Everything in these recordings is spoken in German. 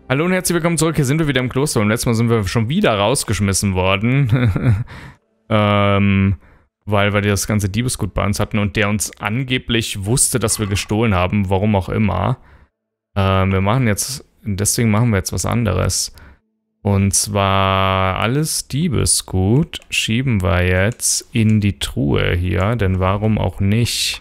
Hallo und herzlich willkommen zurück. Hier sind wir wieder im Kloster. Und letztes Mal sind wir schon wieder rausgeschmissen worden. Weil wir das ganze Diebesgut bei uns hatten und der uns angeblich wusste, dass wir gestohlen haben. Warum auch immer. Deswegen machen wir jetzt was anderes. Und zwar alles Diebesgut schieben wir jetzt in die Truhe hier. Denn warum auch nicht?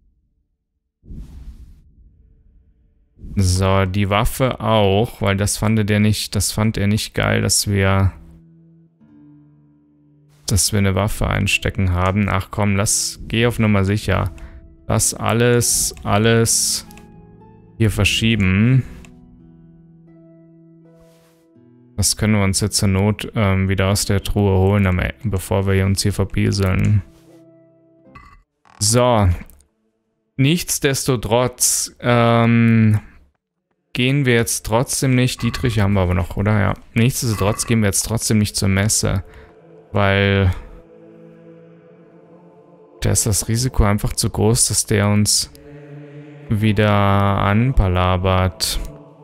So, die Waffe auch, weil das fand er nicht geil, dass wir eine Waffe einstecken haben. Ach komm, geh auf Nummer sicher. Lass alles hier verschieben. Das können wir uns jetzt zur Not wieder aus der Truhe holen, bevor wir uns hier verpieseln. So. Nichtsdestotrotz, gehen wir jetzt trotzdem nicht, Dietrich haben wir aber noch, oder? Ja. Nichtsdestotrotz gehen wir jetzt trotzdem nicht zur Messe, weil da ist das Risiko einfach zu groß, dass der uns wieder anpalabert.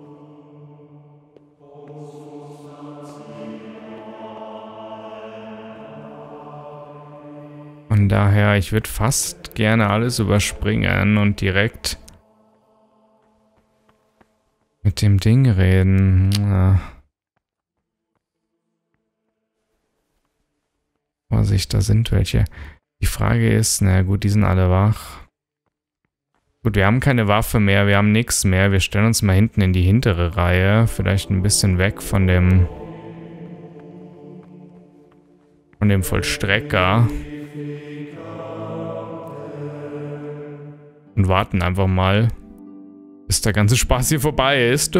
Von daher, ich würde fast gerne alles überspringen und direkt mit dem Ding reden. Vorsicht, da sind welche. Die Frage ist, na gut, die sind alle wach. Gut, wir haben keine Waffe mehr, wir haben nichts mehr. Wir stellen uns mal hinten in die hintere Reihe. Vielleicht ein bisschen weg von dem Vollstrecker. Und warten einfach mal, bis der ganze Spaß hier vorbei ist.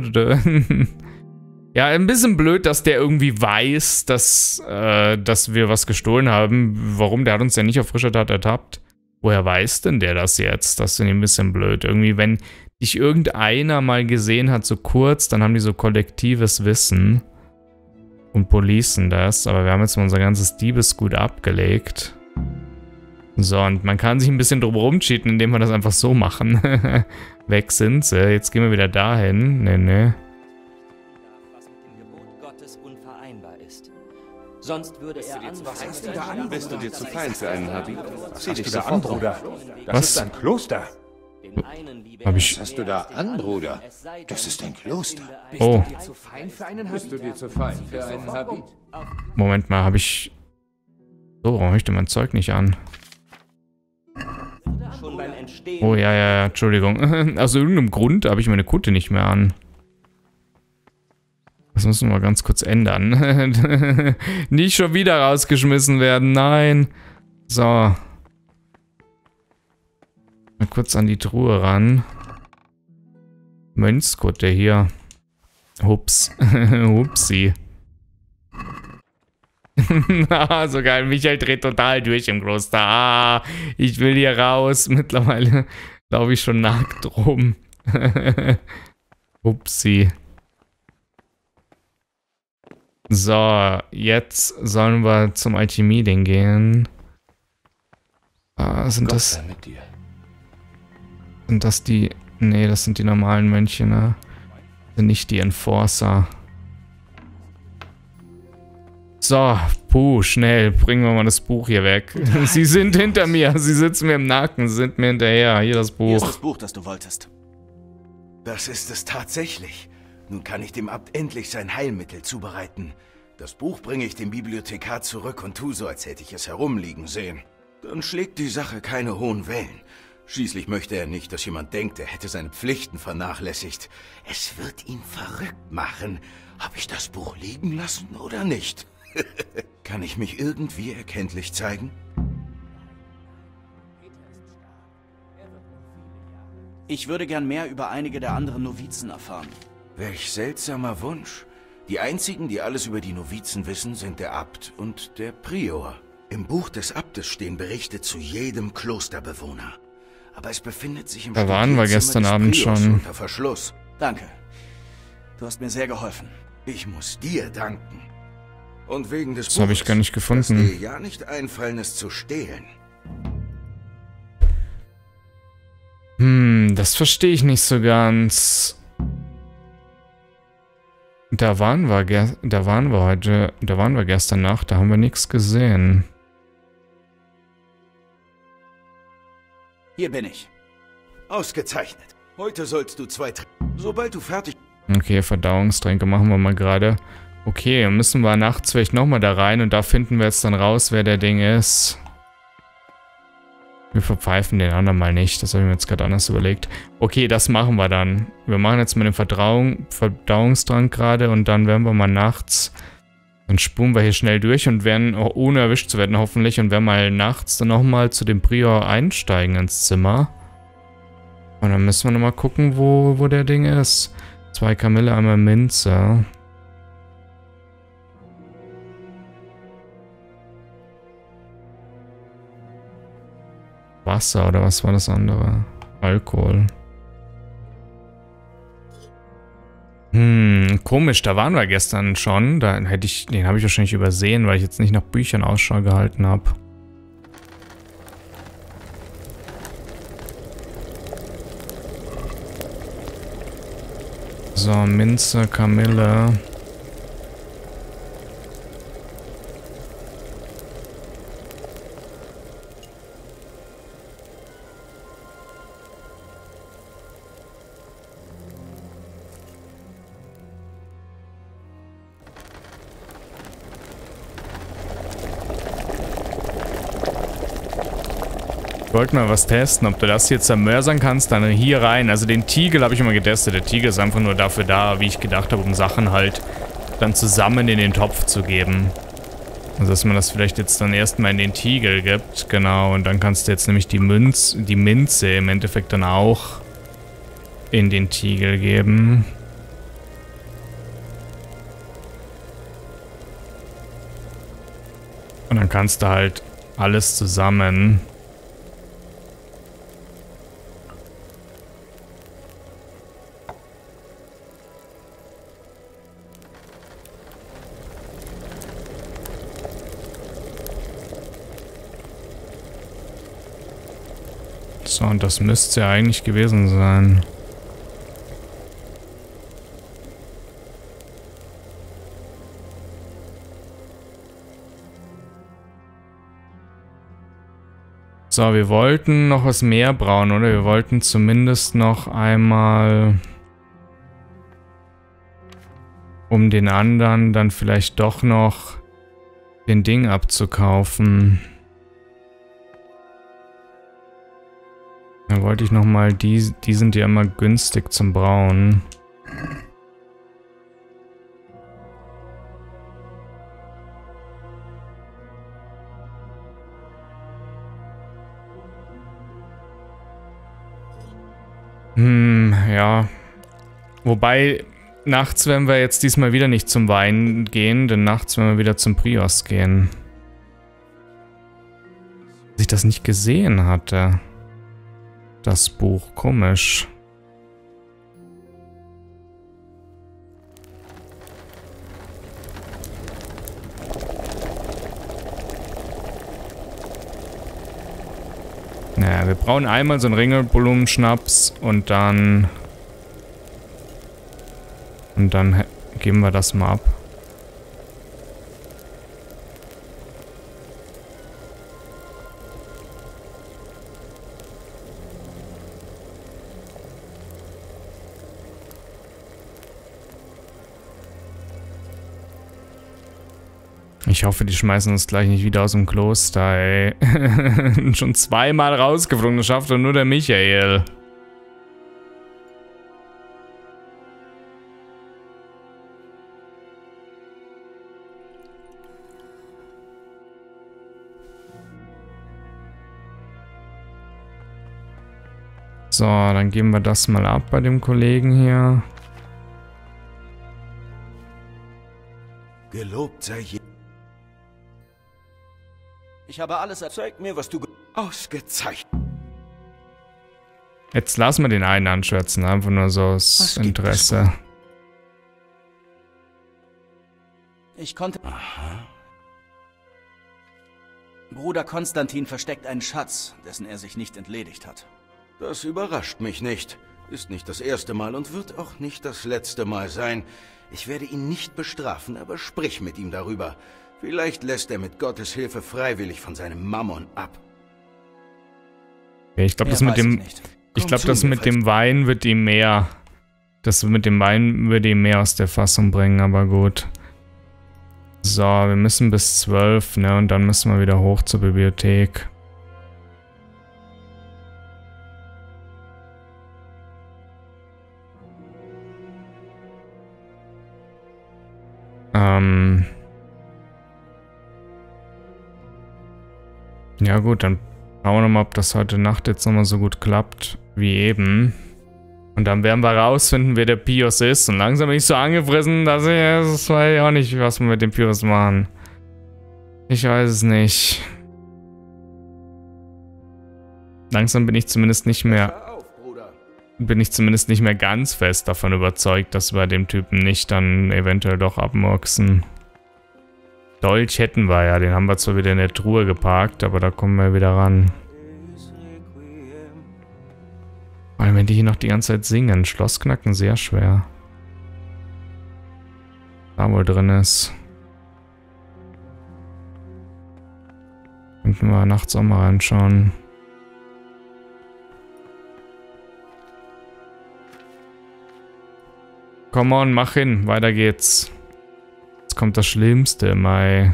Ja, ein bisschen blöd, dass der irgendwie weiß, dass wir was gestohlen haben. Warum? Der hat uns ja nicht auf frischer Tat ertappt. Woher weiß denn der das jetzt? Das ist ein bisschen blöd. Irgendwie, wenn dich irgendeiner mal gesehen hat, so kurz, dann haben die so kollektives Wissen und policen das. Aber wir haben jetzt mal unser ganzes Diebesgut abgelegt. So, und man kann sich ein bisschen drum rumcheaten, indem wir das einfach so machen. Weg sind sie. Jetzt gehen wir wieder dahin. Nee. Was mit dem Gebot Gottes unvereinbar ist. Sonst würde er an. Bist du dir zu fein für einen Habit? Was hast du da an, Bruder? Das ist ein Kloster. Was hast du da an, Bruder? Das ist ein Kloster. Oh. Bist du dir zu fein für einen Habit? Moment mal, habe ich... So, warum habe ich denn mein Zeug nicht an? Oh, ja, Entschuldigung. Aus irgendeinem Grund habe ich meine Kutte nicht mehr an. Das müssen wir mal ganz kurz ändern. Nicht schon wieder rausgeschmissen werden, nein. So. Mal kurz an die Truhe ran. Mönchskutte hier. Hups. Hupsi. So geil, Michael dreht total durch im Kloster. Ich will hier raus. Mittlerweile laufe ich schon nackt rum. Upsi. So, jetzt sollen wir zum Alchemie-Ding gehen. Sind das die... Nee, das sind die normalen Mönche, ne? Sind nicht die Enforcer. So, schnell, bringen wir mal das Buch hier weg. Sie sind hinter mir, sie sitzen mir im Nacken, sie sind mir hinterher. Hier das Buch. Hier ist das Buch, das du wolltest. Das ist es tatsächlich. Nun kann ich dem Abt endlich sein Heilmittel zubereiten. Das Buch bringe ich dem Bibliothekar zurück und tu so, als hätte ich es herumliegen sehen. Dann schlägt die Sache keine hohen Wellen. Schließlich möchte er nicht, dass jemand denkt, er hätte seine Pflichten vernachlässigt. Es wird ihn verrückt machen. Habe ich das Buch liegen lassen oder nicht? Kann ich mich irgendwie erkenntlich zeigen? Ich würde gern mehr über einige der anderen Novizen erfahren. Welch seltsamer Wunsch. Die einzigen, die alles über die Novizen wissen, sind der Abt und der Prior. Im Buch des Abtes stehen Berichte zu jedem Klosterbewohner. Aber es befindet sich im Da waren wir gestern Abend schon. Unter Verschluss. Danke. Du hast mir sehr geholfen. Ich muss dir danken. Und wegen des Das habe ich gar nicht gefunden. Dass dir ja nicht einfallen, es zu stehlen. Das verstehe ich nicht so ganz. Da waren wir gestern Nacht, da haben wir nichts gesehen. Hier bin ich. Ausgezeichnet. Heute sollst du 2 trinken. Sobald du fertig... Okay, Verdauungstränke machen wir mal gerade. Okay, dann müssen wir nachts vielleicht nochmal da rein und da finden wir jetzt dann raus, wer der Ding ist. Wir verpfeifen den anderen mal nicht, das habe ich mir jetzt gerade anders überlegt. Okay, das machen wir dann. Wir machen jetzt mal den Verdauungstrank gerade und dann werden wir mal nachts... Dann spulen wir hier schnell durch und werden, ohne erwischt zu werden hoffentlich, und werden mal nachts dann nochmal zu dem Prior einsteigen ins Zimmer. Und dann müssen wir nochmal gucken, wo der Ding ist. 2 Kamille, einmal Minze. Wasser oder was war das andere? Alkohol. Komisch, da waren wir gestern schon. Den habe ich wahrscheinlich übersehen, weil ich jetzt nicht nach Büchern Ausschau gehalten habe. So, Minze, Kamille. Ich wollte mal was testen, ob du das hier zermörsern kannst, dann hier rein. Also den Tiegel habe ich immer getestet. Der Tiegel ist einfach nur dafür da, wie ich gedacht habe, um Sachen halt dann zusammen in den Topf zu geben. Also dass man das vielleicht jetzt dann erstmal in den Tiegel gibt, genau. Und dann kannst du jetzt nämlich die Minze im Endeffekt dann auch in den Tiegel geben. Und dann kannst du halt alles zusammen... So, und das müsste ja eigentlich gewesen sein. So, wir wollten noch was mehr brauen, oder? Wir wollten zumindest noch einmal, um den anderen dann vielleicht doch noch den Ding abzukaufen. Da wollte ich nochmal, die sind ja immer günstig zum Brauen. Ja. Wobei, nachts werden wir jetzt diesmal wieder nicht zum Wein gehen, denn nachts werden wir wieder zum Prios gehen. Dass ich das nicht gesehen hatte. Das Buch, komisch. Naja, wir brauchen einmal so einen Ringelblumenschnaps und dann geben wir das mal ab. Ich hoffe, die schmeißen uns gleich nicht wieder aus dem Kloster, ey. Schon zweimal rausgeflogen, das schafft doch nur der Michael. So, dann geben wir das mal ab bei dem Kollegen hier. Gelobt sei je. Ich habe alles erzeugt mir, was du... Ausgezeichnet. Jetzt lassen wir den einen anschwärzen, einfach nur so aus Interesse. Ich konnte... Aha. Bruder Konstantin versteckt einen Schatz, dessen er sich nicht entledigt hat. Das überrascht mich nicht. Ist nicht das erste Mal und wird auch nicht das letzte Mal sein. Ich werde ihn nicht bestrafen, aber sprich mit ihm darüber. Vielleicht lässt er mit Gottes Hilfe freiwillig von seinem Mammon ab. Ja, ich glaube, das mit dem Wein wird ihm mehr... Das mit dem Wein würde ihm mehr aus der Fassung bringen, aber gut. So, wir müssen bis 12, ne? Und dann müssen wir wieder hoch zur Bibliothek. Ja gut, dann schauen wir nochmal, ob das heute Nacht jetzt nochmal so gut klappt wie eben. Und dann werden wir rausfinden, wer der Pius ist. Und langsam bin ich so angefressen, dass das weiß ich auch nicht, was wir mit dem Pius machen. Ich weiß es nicht. Langsam bin ich zumindest nicht mehr... ganz fest davon überzeugt, dass wir dem Typen nicht dann eventuell doch abmurksen. Dolch hätten wir ja, den haben wir zwar wieder in der Truhe geparkt, aber da kommen wir wieder ran. Vor allem, wenn die hier noch die ganze Zeit singen. Schloss knacken sehr schwer. Da wohl drin ist. Könnten wir nachts auch mal reinschauen. Come on, mach hin. Weiter geht's. Jetzt kommt das Schlimmste im Mai.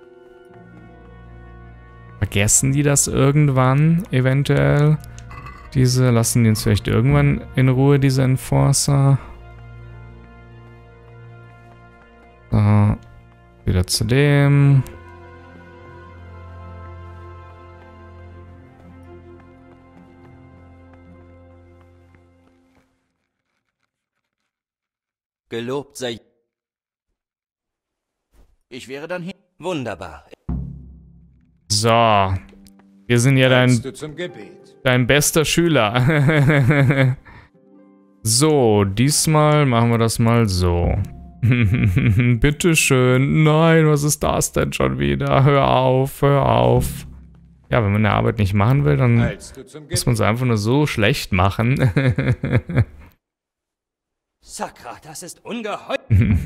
Vergessen die das irgendwann, eventuell? Lassen die uns vielleicht irgendwann in Ruhe, diese Enforcer? So. Wieder zu dem. Gelobt sei... Ich wäre dann hier. Wunderbar. So. Wir sind ja dein bester Schüler. So, diesmal machen wir das mal so. Bitteschön. Nein, was ist das denn schon wieder? Hör auf, hör auf. Ja, wenn man eine Arbeit nicht machen will, dann muss man es einfach nur so schlecht machen. Sakra, das ist ungeheuer.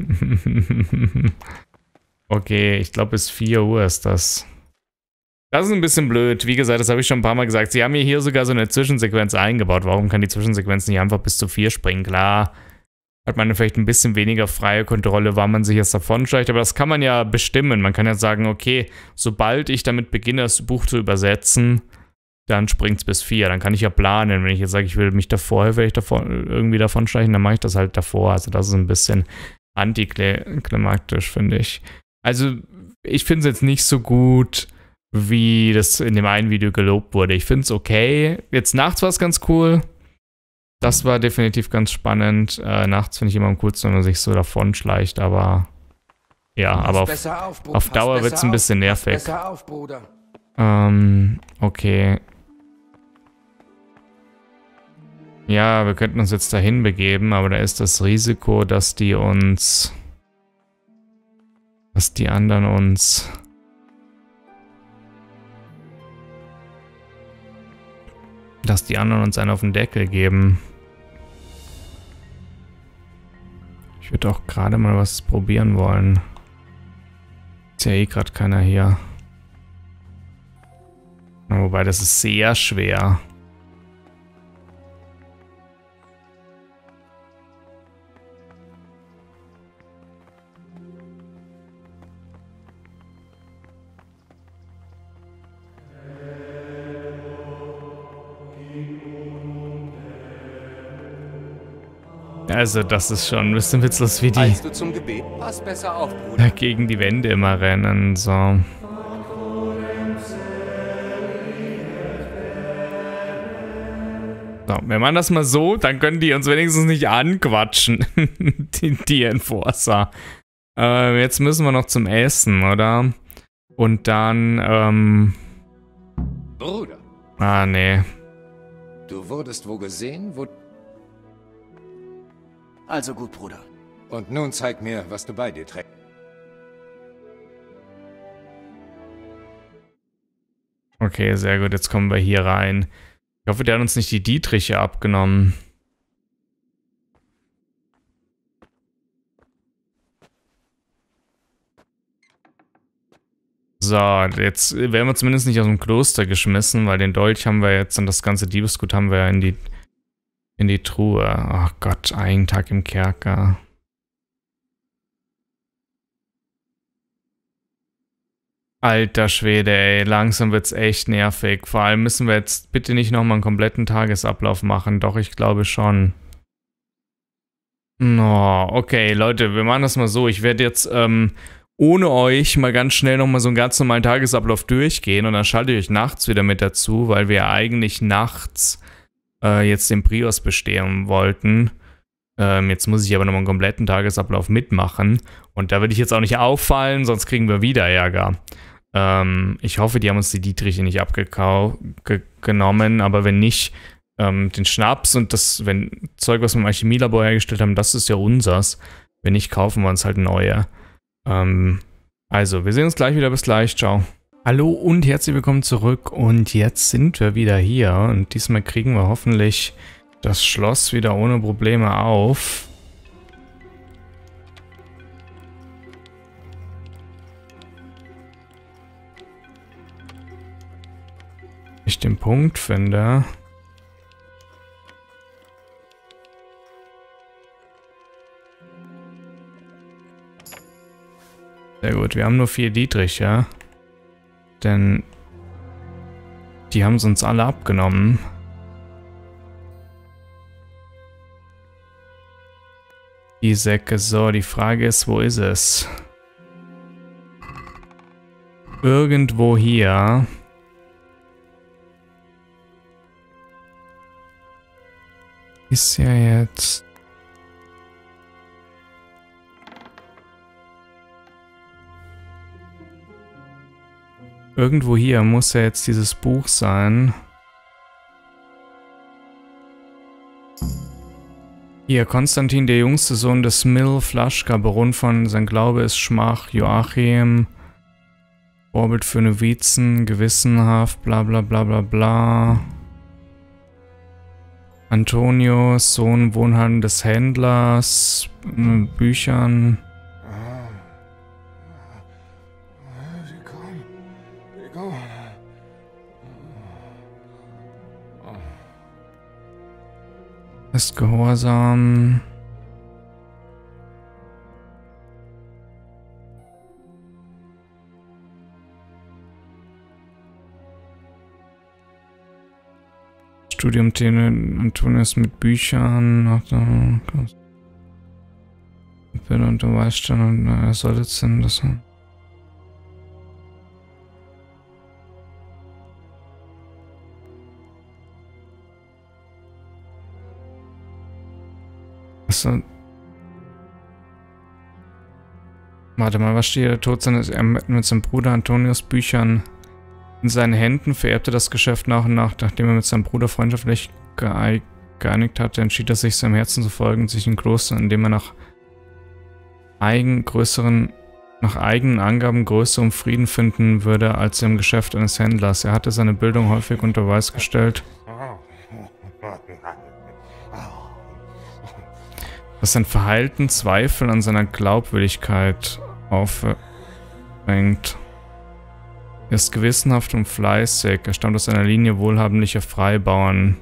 Okay, ich glaube bis 4 Uhr ist das. Das ist ein bisschen blöd. Wie gesagt, das habe ich schon ein paar Mal gesagt. Sie haben mir hier sogar so eine Zwischensequenz eingebaut. Warum kann die Zwischensequenz nicht einfach bis zu 4 springen? Klar, hat man vielleicht ein bisschen weniger freie Kontrolle, wann man sich jetzt davonschleicht. Aber das kann man ja bestimmen. Man kann ja sagen, okay, sobald ich damit beginne, das Buch zu übersetzen, dann springt es bis 4. Dann kann ich ja planen. Wenn ich jetzt sage, ich will mich davor, will ich irgendwie davonschleichen, dann mache ich das halt davor. Also das ist ein bisschen antiklimaktisch, finde ich. Also ich finde es jetzt nicht so gut, wie das in dem einen Video gelobt wurde. Ich finde es okay. Jetzt nachts war es ganz cool. Das war definitiv ganz spannend. Nachts finde ich immer am coolsten, wenn man sich so davon schleicht, aber ja, aber auf Dauer wird es ein bisschen nervig. Okay. Ja, wir könnten uns jetzt dahin begeben, aber da ist das Risiko, dass die anderen uns einen auf den Deckel geben. Ich würde auch gerade mal was probieren wollen. Ist ja eh gerade keiner hier. Wobei, das ist sehr schwer. Also das ist schon ein bisschen witzlos, wie die Eilst du zum Gebet? Pass besser auf, Bruder. gegen die Wände immer rennen. So. So, wir machen das mal so, dann können die uns wenigstens nicht anquatschen. die Enforcer. Jetzt müssen wir noch zum Essen, oder? Und dann, Bruder. Ah, nee. Du wurdest wo gesehen, wo... Also gut, Bruder. Und nun zeig mir, was du bei dir trägst. Okay, sehr gut. Jetzt kommen wir hier rein. Ich hoffe, der hat uns nicht die Dietriche abgenommen. So, jetzt werden wir zumindest nicht aus dem Kloster geschmissen, weil den Dolch haben wir jetzt und das ganze Diebesgut haben wir ja in die Truhe. Ach Gott, einen Tag im Kerker. Alter Schwede, ey, langsam wird's echt nervig. Vor allem müssen wir jetzt bitte nicht nochmal einen kompletten Tagesablauf machen. Doch, ich glaube schon. No, okay, Leute, wir machen das mal so. Ich werde jetzt ohne euch mal ganz schnell nochmal so einen ganz normalen Tagesablauf durchgehen und dann schalte ich euch nachts wieder mit dazu, weil wir ja eigentlich nachts jetzt den Prios bestehen wollten. Jetzt muss ich aber nochmal einen kompletten Tagesablauf mitmachen und da will ich jetzt auch nicht auffallen, sonst kriegen wir wieder Ärger. Ich hoffe, die haben uns die Dietriche nicht abgenommen, aber wenn nicht, den Schnaps und das Zeug, was wir im Alchemielabor hergestellt haben, das ist ja unsers. Wenn nicht, kaufen wir uns halt neue. Also, wir sehen uns gleich wieder. Bis gleich. Ciao. Hallo und herzlich willkommen zurück. Und jetzt sind wir wieder hier. Und diesmal kriegen wir hoffentlich das Schloss wieder ohne Probleme auf. Ich den Punkt finde. Sehr gut, wir haben nur 4 Dietriche. Denn die haben es uns alle abgenommen. Die Säcke, so, die Frage ist, wo ist es? Irgendwo hier. Ist ja jetzt... Irgendwo hier muss ja jetzt dieses Buch sein. Hier, Konstantin, der jüngste Sohn des Mill, Flaschka, Baron von sein Glaube ist Schmach, Joachim, Vorbild für Novizen, gewissenhaft, bla bla bla bla bla. Antonius, Sohn Wohnheim des Händlers, Büchern. Ist gehorsam. Studium Antonius mit Büchern. Bitte und du weißt schon, er sollte es denn das haben. So. Warte mal, was steht der Tod seines mit seinem Bruder Antonius Büchern in seinen Händen, vererbte das Geschäft nach und nach. Nachdem er mit seinem Bruder freundschaftlich geeinigt hatte, entschied er sich, seinem Herzen zu folgen und sich in Kloster, indem er nach eigenen Angaben größeren Frieden finden würde als im Geschäft eines Händlers. Er hatte seine Bildung häufig unter Beweis gestellt. Was sein Verhalten Zweifel an seiner Glaubwürdigkeit aufhängt. Er ist gewissenhaft und fleißig. Er stammt aus einer Linie wohlhabendlicher Freibauern.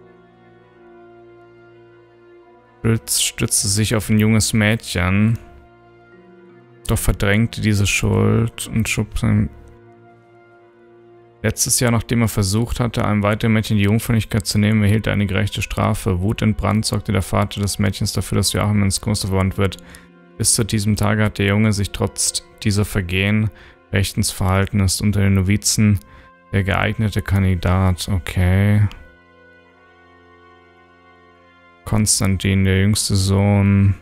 Stützte sich auf ein junges Mädchen. Doch verdrängte diese Schuld und schob sein... Letztes Jahr, nachdem er versucht hatte, einem weiteren Mädchen die Jungfräulichkeit zu nehmen, erhielt er eine gerechte Strafe. Wutentbrannt sorgte der Vater des Mädchens dafür, dass Joachim ins Kloster verbannt wird. Bis zu diesem Tage hat der Junge sich trotz dieser Vergehen rechtens verhalten, ist unter den Novizen der geeignete Kandidat. Okay. Konstantin, der jüngste Sohn.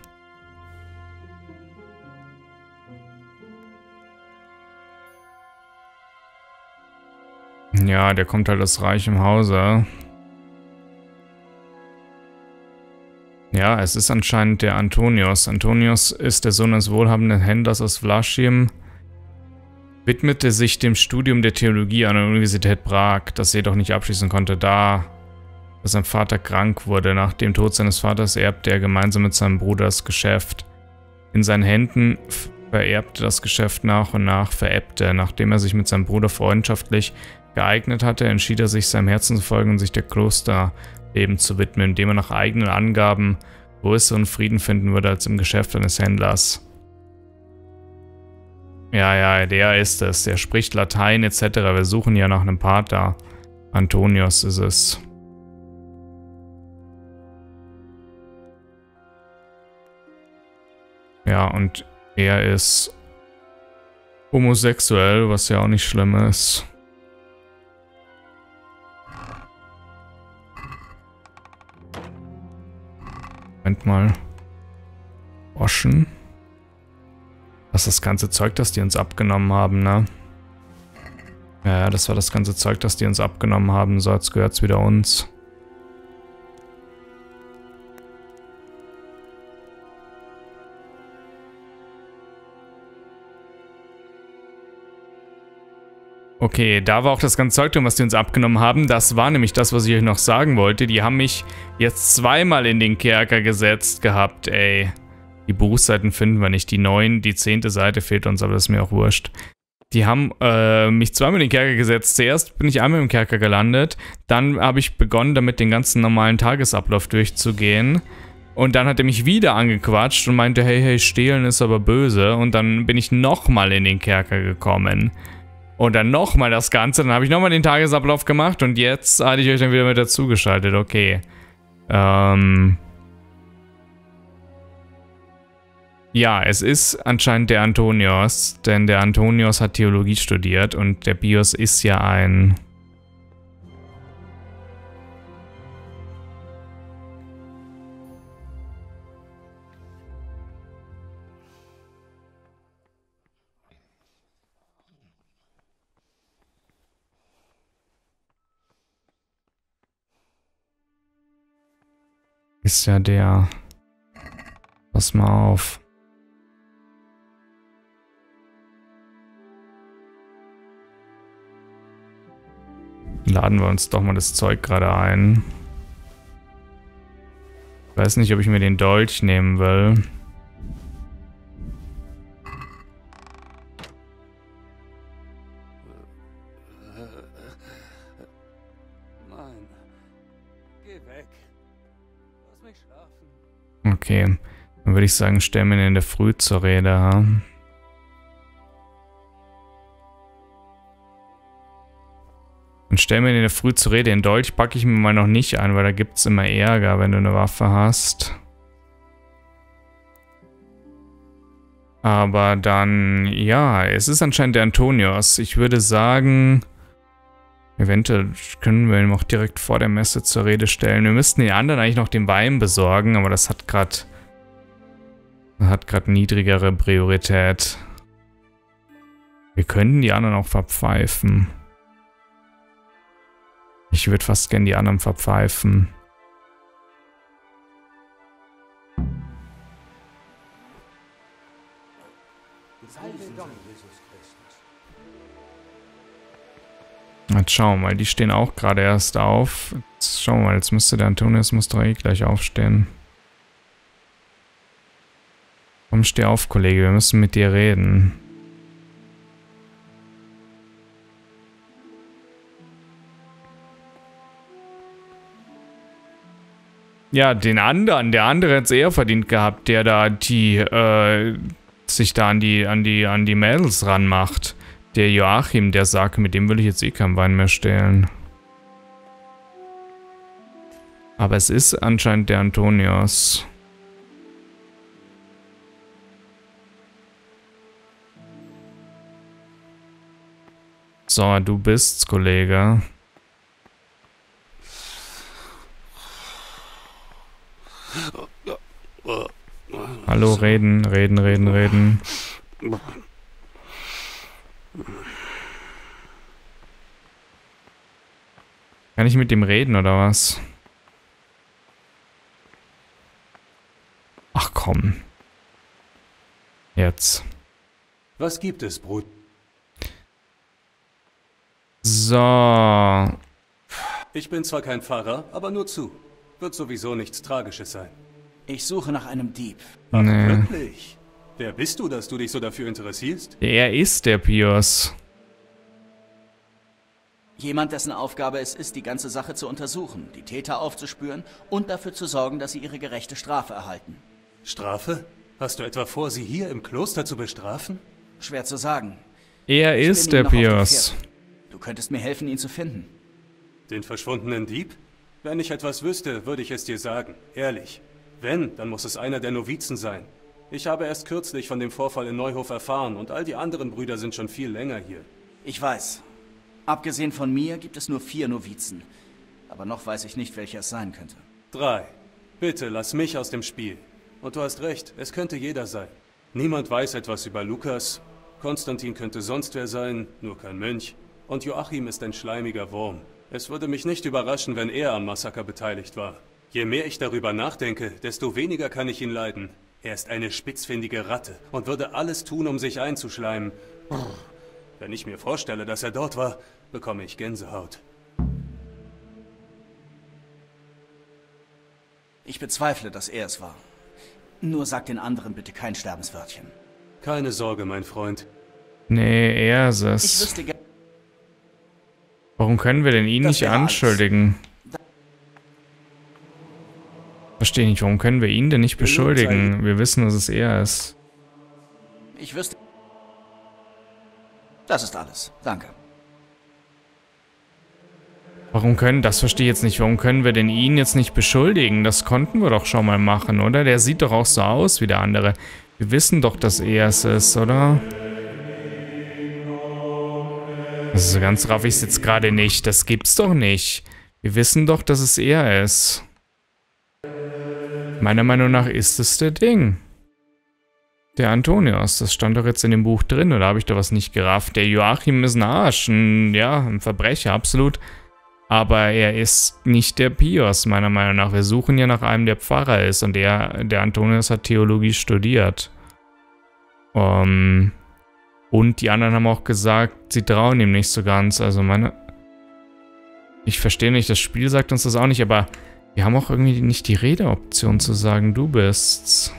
Ja, der kommt halt aus reichem Hause. Ja, es ist anscheinend der Antonius. Antonius ist der Sohn eines wohlhabenden Händlers aus Vlaschim. Widmete sich dem Studium der Theologie an der Universität Prag, das er jedoch nicht abschließen konnte, da sein Vater krank wurde. Nach dem Tod seines Vaters erbte er gemeinsam mit seinem Bruder das Geschäft. In seinen Händen vererbte das Geschäft nach und nach, verebbte. Nachdem er sich mit seinem Bruder freundschaftlich geeignet hatte, entschied er sich, seinem Herzen zu folgen und sich der Klosterleben zu widmen, indem er nach eigenen Angaben größeren Frieden finden würde als im Geschäft eines Händlers. Ja, der ist es. Der spricht Latein etc. Wir suchen ja nach einem Pater. Antonius ist es. Ja, und er ist homosexuell, was ja auch nicht schlimm ist. Moment mal. Waschen. Das ist das ganze Zeug, das die uns abgenommen haben, ne? Ja, das war das ganze Zeug, das die uns abgenommen haben. So, jetzt gehört es wieder uns. Okay, da war auch das ganze Zeug drin, was die uns abgenommen haben. Das war nämlich das, was ich euch noch sagen wollte. Die haben mich jetzt zweimal in den Kerker gesetzt gehabt, ey. Die Buchseiten finden wir nicht. Die 10. Seite fehlt uns, aber das ist mir auch wurscht. Die haben mich zweimal in den Kerker gesetzt. Zuerst bin ich einmal im Kerker gelandet. Dann habe ich begonnen, damit den ganzen normalen Tagesablauf durchzugehen. Und dann hat er mich wieder angequatscht und meinte, hey, stehlen ist aber böse. Und dann bin ich nochmal in den Kerker gekommen. Und dann nochmal das Ganze. Dann habe ich nochmal den Tagesablauf gemacht. Und jetzt hatte ich euch dann wieder mit dazugeschaltet. Okay. Ja, es ist anscheinend der Antonios, denn der Antonios hat Theologie studiert und der Bios ist ja ein... Ist ja der... Pass mal auf. Laden wir uns doch mal das Zeug gerade ein. Ich weiß nicht, ob ich mir den Dolch nehmen will. Nein. Geh weg. Lass mich schlafen. Okay. Dann würde ich sagen, stellen wir ihn in der Früh zur Rede, ha? Und stellen wir ihn in der Früh zur Rede. Den Dolch packe ich mir mal noch nicht ein, weil da gibt es immer Ärger, wenn du eine Waffe hast. Aber dann, ja, es ist anscheinend der Antonios. Ich würde sagen, eventuell können wir ihn auch direkt vor der Messe zur Rede stellen. Wir müssten den anderen eigentlich noch den Wein besorgen, aber das hat gerade niedrigere Priorität. Wir könnten die anderen auch verpfeifen. Ich würde fast gerne die anderen verpfeifen. Jetzt schauen wir mal, die stehen auch gerade erst auf. Jetzt schauen wir mal, jetzt müsste der Antonius doch eh gleich aufstehen. Komm, steh auf, Kollege, wir müssen mit dir reden. Ja, den anderen, der andere hätte es eher verdient gehabt, der da sich da an die Mädels ranmacht. Der Joachim, der sagt, mit dem will ich jetzt eh keinen Wein mehr stehlen. Aber es ist anscheinend der Antonios. So, du bist's, Kollege. Hallo, reden. Kann ich mit dem reden, oder was? Ach komm. Jetzt. Was gibt es, Bruder? So. Ich bin zwar kein Pfarrer, aber nur zu. Wird sowieso nichts Tragisches sein. Ich suche nach einem Dieb. Nee. Wirklich? Wer bist du, dass du dich so dafür interessierst? Er ist der Pios. Jemand, dessen Aufgabe es ist, die ganze Sache zu untersuchen, die Täter aufzuspüren und dafür zu sorgen, dass sie ihre gerechte Strafe erhalten. Strafe? Hast du etwa vor, sie hier im Kloster zu bestrafen? Schwer zu sagen. Er Ich bin ist ihm der noch auf dem Pios. Pferd. Du könntest mir helfen, ihn zu finden. Den verschwundenen Dieb? Wenn ich etwas wüsste, würde ich es dir sagen. Ehrlich. Wenn, dann muss es einer der Novizen sein. Ich habe erst kürzlich von dem Vorfall in Neuhof erfahren und all die anderen Brüder sind schon viel länger hier. Ich weiß. Abgesehen von mir gibt es nur 4 Novizen. Aber noch weiß ich nicht, welcher es sein könnte. 3. Bitte, lass mich aus dem Spiel. Und du hast recht, es könnte jeder sein. Niemand weiß etwas über Lukas. Konstantin könnte sonst wer sein, nur kein Mönch. Und Joachim ist ein schleimiger Wurm. Es würde mich nicht überraschen, wenn er am Massaker beteiligt war. Je mehr ich darüber nachdenke, desto weniger kann ich ihn leiden. Er ist eine spitzfindige Ratte und würde alles tun, um sich einzuschleimen. Wenn ich mir vorstelle, dass er dort war, bekomme ich Gänsehaut. Ich bezweifle, dass er es war. Nur sag den anderen bitte kein Sterbenswörtchen. Keine Sorge, mein Freund. Nee, er ist Ich es. wüsste gerne. Warum können wir denn ihn Das nicht wäre alles. anschuldigen? Verstehe nicht, warum können wir ihn denn nicht beschuldigen? Wir wissen, dass es er ist. Ich wüsste. Das ist alles. Danke. Warum das verstehe ich jetzt nicht, warum können wir denn ihn jetzt nicht beschuldigen? Das konnten wir doch schon mal machen, oder? Der sieht doch auch so aus wie der andere. Wir wissen doch, dass er es ist, oder? Also ganz raff ich es jetzt gerade nicht. Das gibt's doch nicht. Wir wissen doch, dass es er ist. Meiner Meinung nach ist es der Ding. Der Antonios. Das stand doch jetzt in dem Buch drin, oder habe ich da was nicht gerafft? Der Joachim ist ein Arsch. Ein Verbrecher, absolut. Aber er ist nicht der Pios, meiner Meinung nach. Wir suchen ja nach einem, der Pfarrer ist. Und der Antonios hat Theologie studiert. Und die anderen haben auch gesagt, sie trauen ihm nicht so ganz. Also ich verstehe nicht, das Spiel sagt uns das auch nicht, aber wir haben auch irgendwie nicht die Redeoption zu sagen, du bist's.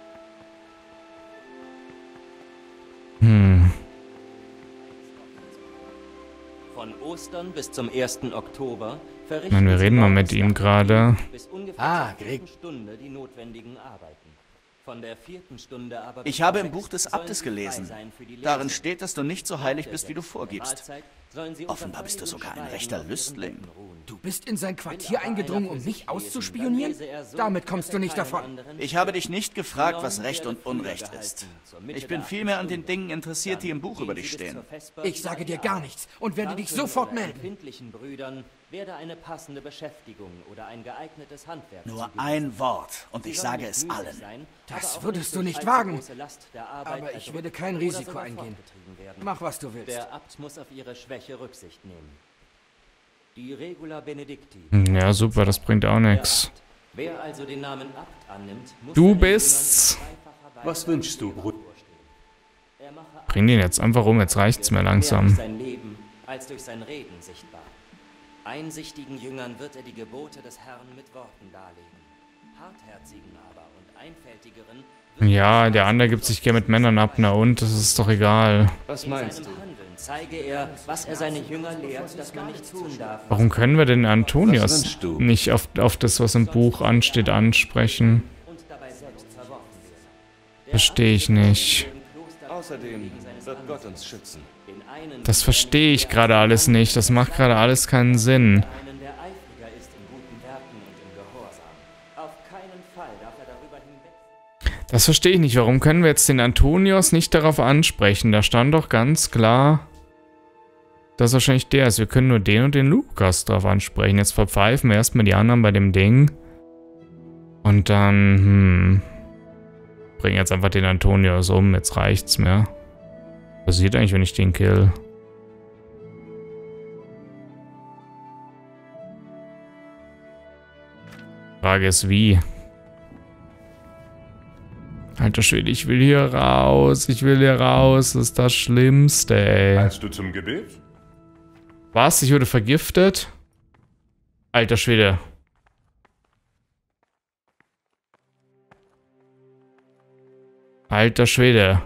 Von Ostern bis zum 1. Oktober verrichten Nein, wir reden mal mit ihm gerade. bis ungefähr zur Greg. 4. Stunde die notwendigen Arbeiten. Von der 4. Stunde aber Ich habe im Buch des Abtes gelesen. Darin steht, dass du nicht so heilig bist, wie du vorgibst. Offenbar bist du sogar ein rechter Lüstling. Du bist in sein Quartier eingedrungen, um mich auszuspionieren? Damit kommst du nicht davon. Ich habe dich nicht gefragt, was Recht und Unrecht ist. Ich bin vielmehr an den Dingen interessiert, die im Buch über dich stehen. Ich sage dir gar nichts und werde dich sofort melden. empfindlichen Brüdern werde eine passende Beschäftigung oder ein geeignetes Handwerk Nur zugewiesen. ein Wort und Sie ich sollen sage nicht es müde allen. sein, Das aber auch würdest du durch nicht allzu wagen. große Last der Arbeit Aber ich erdrückt werde kein oder Risiko sogar eingehen. fortgetrieben werden. Mach, was du willst. Der Abt muss auf ihre Schwäche Rücksicht nehmen. Die Regula Benedicti. Ja, super, das bringt auch nichts. Wer also den Namen Abt annimmt, muss Du seinen bist's. Jüngern in zweifacher Was Weise wünschst du, Bruder? Er mache Bring den jetzt einfach um, jetzt reicht's mir mehr langsam. durch sein Leben als durch sein Reden sichtbar. Einsichtigen Jüngern wird er die Gebote des Herrn mit Worten darlegen. Hartherzigen aber und einfältigeren wird Ja, er der andere gibt sich gerne mit Männern ab, na und, das ist doch egal. Was in meinst seinem du? Handeln zeige er, was er seine Jünger lehrt, dass man nicht tun darf. Warum können wir denn Was Antonios wünschst du? nicht auf das, was im Buch ansteht, ansprechen? Und dabei selbst verworfen wird. Verstehe ich nicht. Außerdem wird Gott uns schützen. Den einen, Das verstehe ich gerade alles nicht. Das macht gerade alles keinen Sinn. einen, der eifriger ist in guten Werken und im Gehorsam. Auf keinen Fall darf er darüber hinweg. Das verstehe ich nicht. Warum können wir jetzt den Antonios nicht darauf ansprechen? Da stand doch ganz klar, dass wahrscheinlich der ist. Wir können nur den und den Lukas darauf ansprechen. Jetzt verpfeifen wir erstmal die anderen bei dem Ding. Und dann, bringen jetzt einfach den Antonios um. Jetzt reicht's mir. Was passiert eigentlich, wenn ich den kill? Frage ist wie. Alter Schwede, ich will hier raus. Ich will hier raus. Das ist das Schlimmste, ey. Meinst du zum Gebet? Was? Ich wurde vergiftet? Alter Schwede. Alter Schwede.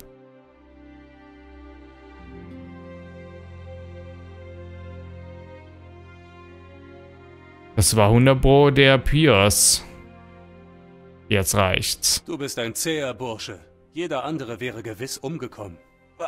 Das war 100 Pro der Piers. Jetzt reicht's. Du bist ein zäher Bursche. Jeder andere wäre gewiss umgekommen.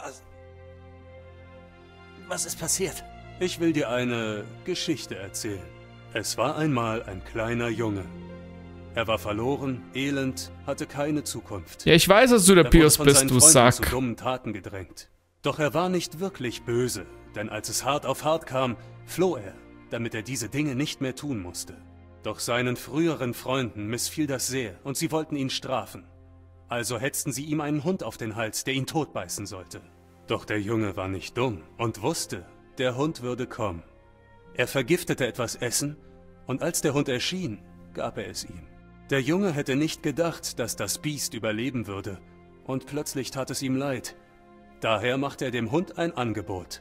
Was ist passiert? Ich will dir eine Geschichte erzählen. Es war einmal ein kleiner Junge. Er war verloren, elend, hatte keine Zukunft. Ja, ich weiß, dass du der Piers bist, du Sack. Zu dummen Taten gedrängt. Doch er war nicht wirklich böse, denn als es hart auf hart kam, floh er, damit er diese Dinge nicht mehr tun musste. Doch seinen früheren Freunden missfiel das sehr und sie wollten ihn strafen. Also hetzten sie ihm einen Hund auf den Hals, der ihn totbeißen sollte. Doch der Junge war nicht dumm und wusste, der Hund würde kommen. Er vergiftete etwas Essen und als der Hund erschien, gab er es ihm. Der Junge hätte nicht gedacht, dass das Biest überleben würde und plötzlich tat es ihm leid. Daher machte er dem Hund ein Angebot.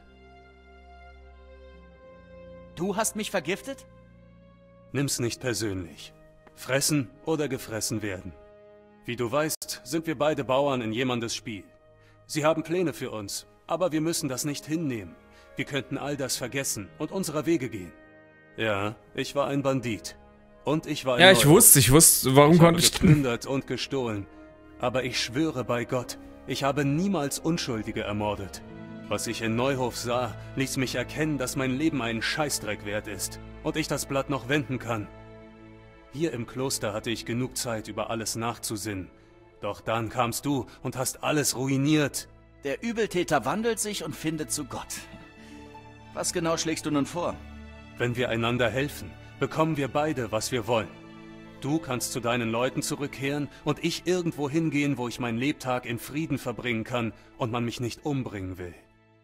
Du hast mich vergiftet? Nimm's nicht persönlich. Fressen oder gefressen werden. Wie du weißt, sind wir beide Bauern in jemandes Spiel. Sie haben Pläne für uns, aber wir müssen das nicht hinnehmen. Wir könnten all das vergessen und unserer Wege gehen. Ja, ich war ein Bandit. Und ich war ein Ja, ich wusste, warum konnte ich... geplündert und gestohlen. Aber ich schwöre bei Gott, ich habe niemals Unschuldige ermordet. Was ich in Neuhof sah, ließ mich erkennen, dass mein Leben einen Scheißdreck wert ist. Und ich das Blatt noch wenden kann. Hier im Kloster hatte ich genug Zeit, über alles nachzusinnen. Doch dann kamst du und hast alles ruiniert. Der Übeltäter wandelt sich und findet zu Gott. Was genau schlägst du nun vor? Wenn wir einander helfen, bekommen wir beide, was wir wollen. Du kannst zu deinen Leuten zurückkehren und ich irgendwo hingehen, wo ich meinen Lebtag in Frieden verbringen kann und man mich nicht umbringen will.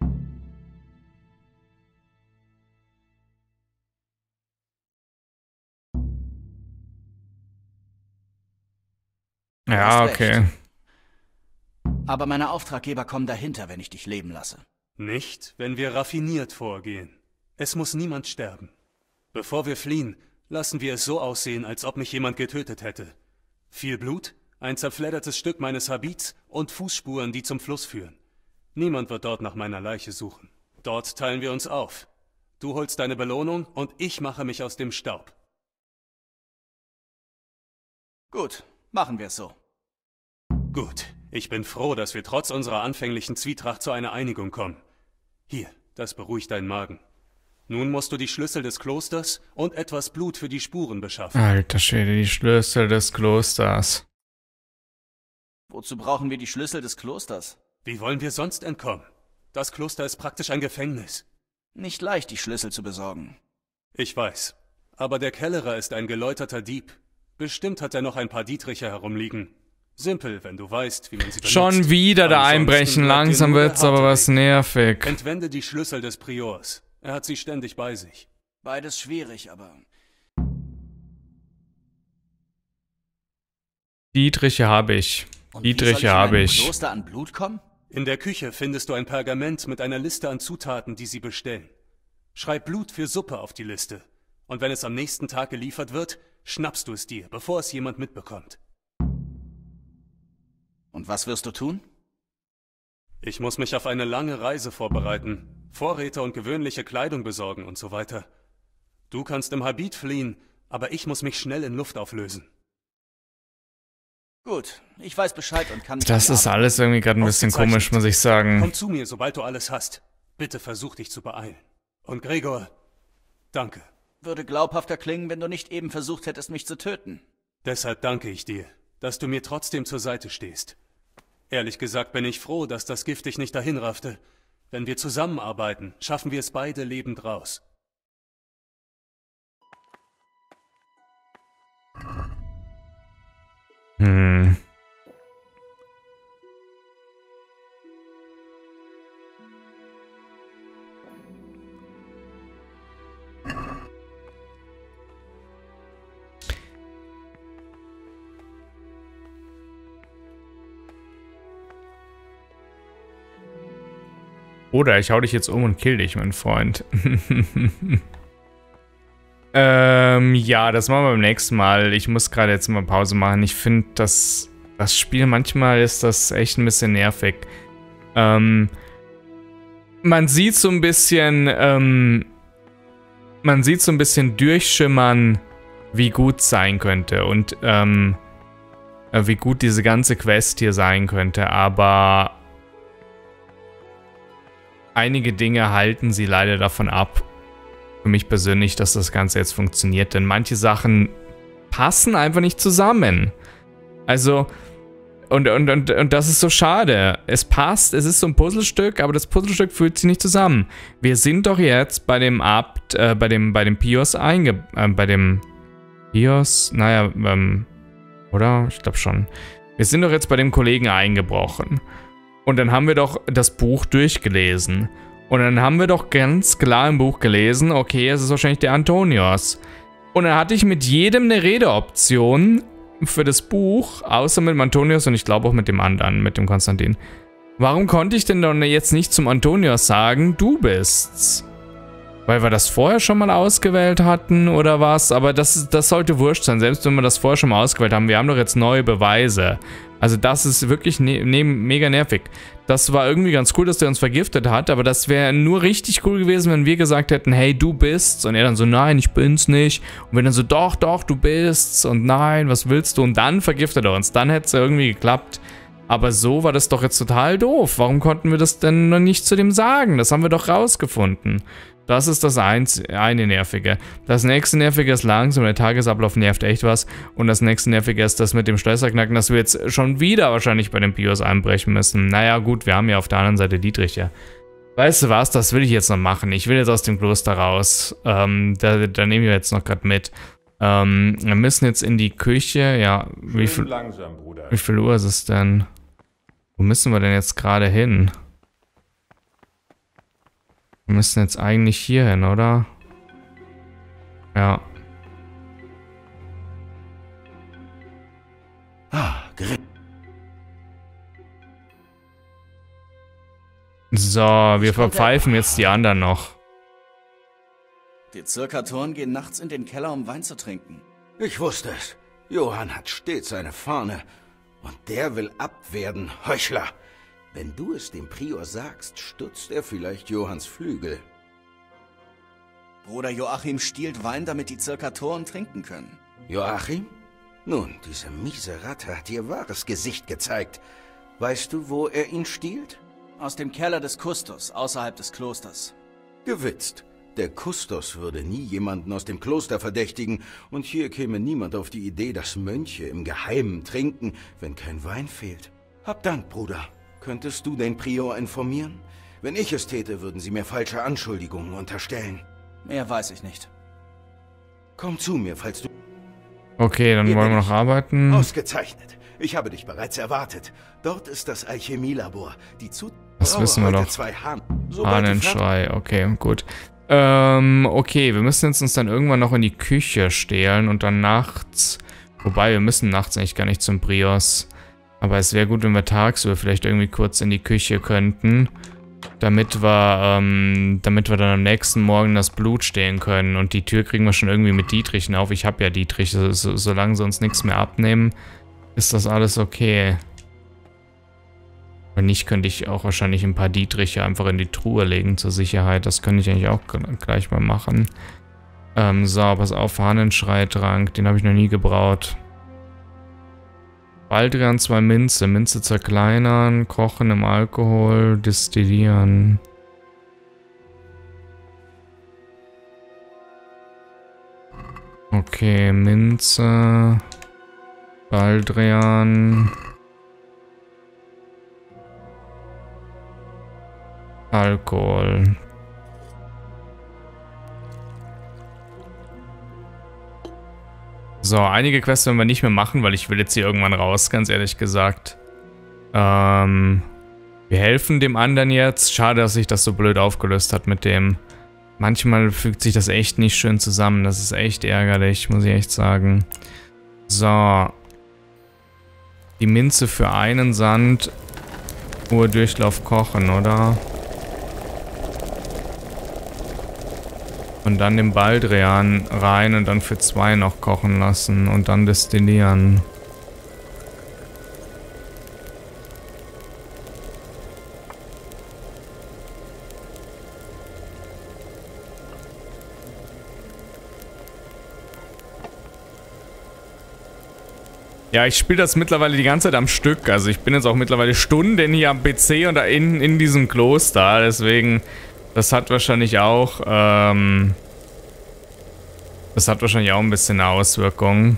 Ja, okay. Aber meine Auftraggeber kommen dahinter, wenn ich dich leben lasse. Nicht, wenn wir raffiniert vorgehen. Es muss niemand sterben. Bevor wir fliehen, lassen wir es so aussehen, als ob mich jemand getötet hätte. Viel Blut, ein zerfleddertes Stück meines Habits und Fußspuren, die zum Fluss führen. Niemand wird dort nach meiner Leiche suchen. Dort teilen wir uns auf. Du holst deine Belohnung und ich mache mich aus dem Staub. Gut, machen wir es so. Gut, ich bin froh, dass wir trotz unserer anfänglichen Zwietracht zu einer Einigung kommen. Hier, das beruhigt deinen Magen. Nun musst du die Schlüssel des Klosters und etwas Blut für die Spuren beschaffen. Alter Schwede, die Schlüssel des Klosters. Wozu brauchen wir die Schlüssel des Klosters? Wie wollen wir sonst entkommen? Das Kloster ist praktisch ein Gefängnis. Nicht leicht, die Schlüssel zu besorgen. Ich weiß. Aber der Kellerer ist ein geläuterter Dieb. Bestimmt hat er noch ein paar Dietriche herumliegen. Simpel, wenn du weißt, wie man sie benutzt. Schon wieder da einbrechen, langsam wird's aber was nervig. Entwende die Schlüssel des Priors. Er hat sie ständig bei sich. Beides schwierig, aber... Dietriche habe ich. Und Dietriche habe ich. Wie soll ich in einem Kloster an Blut kommen? In der Küche findest du ein Pergament mit einer Liste an Zutaten, die sie bestellen. Schreib Blut für Suppe auf die Liste. Und wenn es am nächsten Tag geliefert wird, schnappst du es dir, bevor es jemand mitbekommt. Und was wirst du tun? Ich muss mich auf eine lange Reise vorbereiten, Vorräte und gewöhnliche Kleidung besorgen und so weiter. Du kannst im Habit fliehen, aber ich muss mich schnell in Luft auflösen. Gut, ich weiß Bescheid und kann... Das ist alles irgendwie gerade ein bisschen komisch, muss ich sagen. Komm zu mir, sobald du alles hast. Bitte versuch dich zu beeilen. Und Gregor, danke. Würde glaubhafter klingen, wenn du nicht eben versucht hättest, mich zu töten. Deshalb danke ich dir, dass du mir trotzdem zur Seite stehst. Ehrlich gesagt bin ich froh, dass das Gift dich nicht dahin raffte. Wenn wir zusammenarbeiten, schaffen wir es beide lebend raus. Oder ich hau dich jetzt um und kill dich, mein Freund. Ja, das machen wir beim nächsten Mal. Ich muss gerade jetzt mal Pause machen. Ich finde, das Das Spiel, manchmal ist das echt ein bisschen nervig. Man sieht so ein bisschen, durchschimmern, wie gut es sein könnte und wie gut diese ganze Quest hier sein könnte, aber einige Dinge halten sie leider davon ab, für mich persönlich, dass das Ganze jetzt funktioniert, denn manche Sachen passen einfach nicht zusammen. Also, und das ist so schade. Es passt, es ist so ein Puzzlestück, aber das Puzzlestück fühlt sich nicht zusammen. Wir sind doch jetzt bei dem Abt, bei dem Pios oder? Ich glaube schon. Wir sind doch jetzt bei dem Kollegen eingebrochen. Und dann haben wir doch das Buch durchgelesen. Und dann haben wir doch ganz klar im Buch gelesen, okay, es ist wahrscheinlich der Antonios. Und dann hatte ich mit jedem eine Redeoption für das Buch, außer mit dem Antonios und ich glaube auch mit dem anderen, mit dem Konstantin. Warum konnte ich denn dann jetzt nicht zum Antonios sagen, du bist's? Weil wir das vorher schon mal ausgewählt hatten oder was? Aber das sollte wurscht sein, selbst wenn wir das vorher schon mal ausgewählt haben. Wir haben doch jetzt neue Beweise. Also das ist wirklich mega nervig. Das war irgendwie ganz cool, dass der uns vergiftet hat, aber das wäre nur richtig cool gewesen, wenn wir gesagt hätten, hey, du bist's. Und er dann so, nein, ich bin's nicht. Und wir dann so, doch, du bist's. Und nein, was willst du? Und dann vergiftet er uns. Dann hätte es irgendwie geklappt. Aber so war das doch jetzt total doof. Warum konnten wir das denn noch nicht zu dem sagen? Das haben wir doch rausgefunden. Das ist das eine Nervige. Das nächste Nervige ist langsam, der Tagesablauf nervt echt was. Und das nächste Nervige ist das mit dem Schlösserknacken, dass wir jetzt schon wieder wahrscheinlich bei den Pios einbrechen müssen. Naja gut, wir haben ja auf der anderen Seite Dietrich, ja. Weißt du was, das will ich jetzt noch machen. Ich will jetzt aus dem Kloster raus. Da nehmen wir jetzt noch gerade mit. Wir müssen jetzt in die Küche, ja. Wie viel Uhr ist es denn? Wo müssen wir denn jetzt gerade hin? Wir müssen jetzt eigentlich hier hin, oder? Ja. So, wir verpfeifen jetzt die anderen noch. Die Zirkatoren gehen nachts in den Keller, um Wein zu trinken. Ich wusste es. Johann hat stets eine Fahne. Und der will abwerden, Heuchler. Wenn du es dem Prior sagst, stürzt er vielleicht Johanns Flügel. Bruder Joachim stiehlt Wein, damit die Zirkatoren trinken können. Joachim? Nun, diese miese Ratte hat ihr wahres Gesicht gezeigt. Weißt du, wo er ihn stiehlt? Aus dem Keller des Kustos, außerhalb des Klosters. Gewitzt. Der Kustos würde nie jemanden aus dem Kloster verdächtigen, und hier käme niemand auf die Idee, dass Mönche im Geheimen trinken, wenn kein Wein fehlt. Hab Dank, Bruder. Könntest du den Prior informieren? Wenn ich es täte, würden sie mir falsche Anschuldigungen unterstellen. Mehr weiß ich nicht. Komm zu mir, falls du... Okay, dann wollen wir noch arbeiten. Ausgezeichnet. Ich habe dich bereits erwartet. Dort ist das Alchemielabor. Das wissen wir doch. Hahnenschrei, okay, gut. Okay, wir müssen uns dann irgendwann noch in die Küche stehlen und dann nachts... Wobei, wir müssen nachts eigentlich gar nicht zum Prios. Aber es wäre gut, wenn wir tagsüber vielleicht irgendwie kurz in die Küche könnten, damit wir dann am nächsten Morgen das Blut stehlen können. Und die Tür kriegen wir schon irgendwie mit Dietrich auf. Ich habe ja Dietrich, solange sie uns nichts mehr abnehmen, ist das alles okay. Wenn nicht, könnte ich auch wahrscheinlich ein paar Dietriche einfach in die Truhe legen zur Sicherheit. Das könnte ich eigentlich auch gleich mal machen. So, pass auf, Hahnenschreitrank, den habe ich noch nie gebraut. Baldrian 2 Minze. Minze zerkleinern, kochen im Alkohol, destillieren. Okay, Minze. Baldrian. Alkohol. So, einige Quests werden wir nicht mehr machen, weil ich will jetzt hier irgendwann raus, ganz ehrlich gesagt. Wir helfen dem anderen jetzt. Schade, dass sich das so blöd aufgelöst hat mit dem. Manchmal fügt sich das echt nicht schön zusammen. Das ist echt ärgerlich, muss ich echt sagen. So. Die Minze für einen Sand. Urdurchlauf kochen, oder? Und dann den Baldrian rein und dann für 2 noch kochen lassen und dann destillieren. Ja, ich spiele das mittlerweile die ganze Zeit am Stück. Also ich bin jetzt auch mittlerweile Stunden hier am PC und da in diesem Kloster. Deswegen, das hat wahrscheinlich auch, ein bisschen Auswirkungen.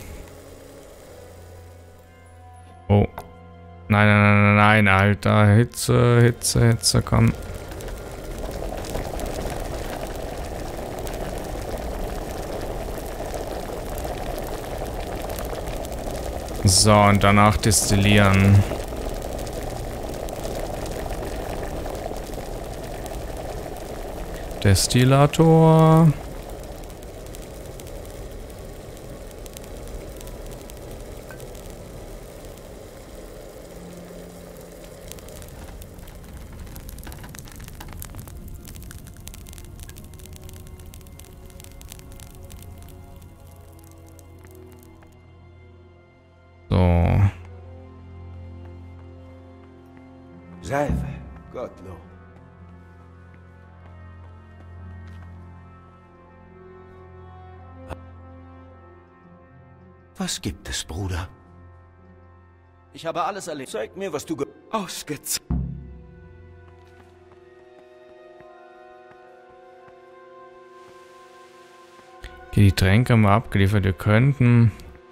Oh. Nein, nein, nein, nein, Alter. Hitze, Hitze, Hitze, komm. So, und danach destillieren. Destillator. So. Salve, Gottlob. Was gibt es, Bruder? Ich habe alles erlebt. Zeig mir, was du ausgezeichnet. Okay, die Tränke haben wir abgeliefert. Wir könnten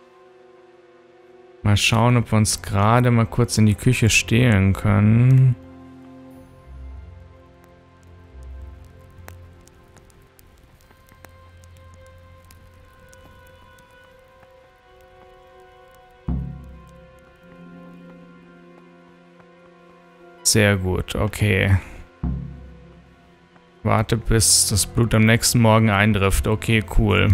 mal schauen, ob wir uns gerade mal kurz in die Küche stehlen können. Sehr gut, okay. Warte, bis das Blut am nächsten Morgen eintrifft. Okay, cool.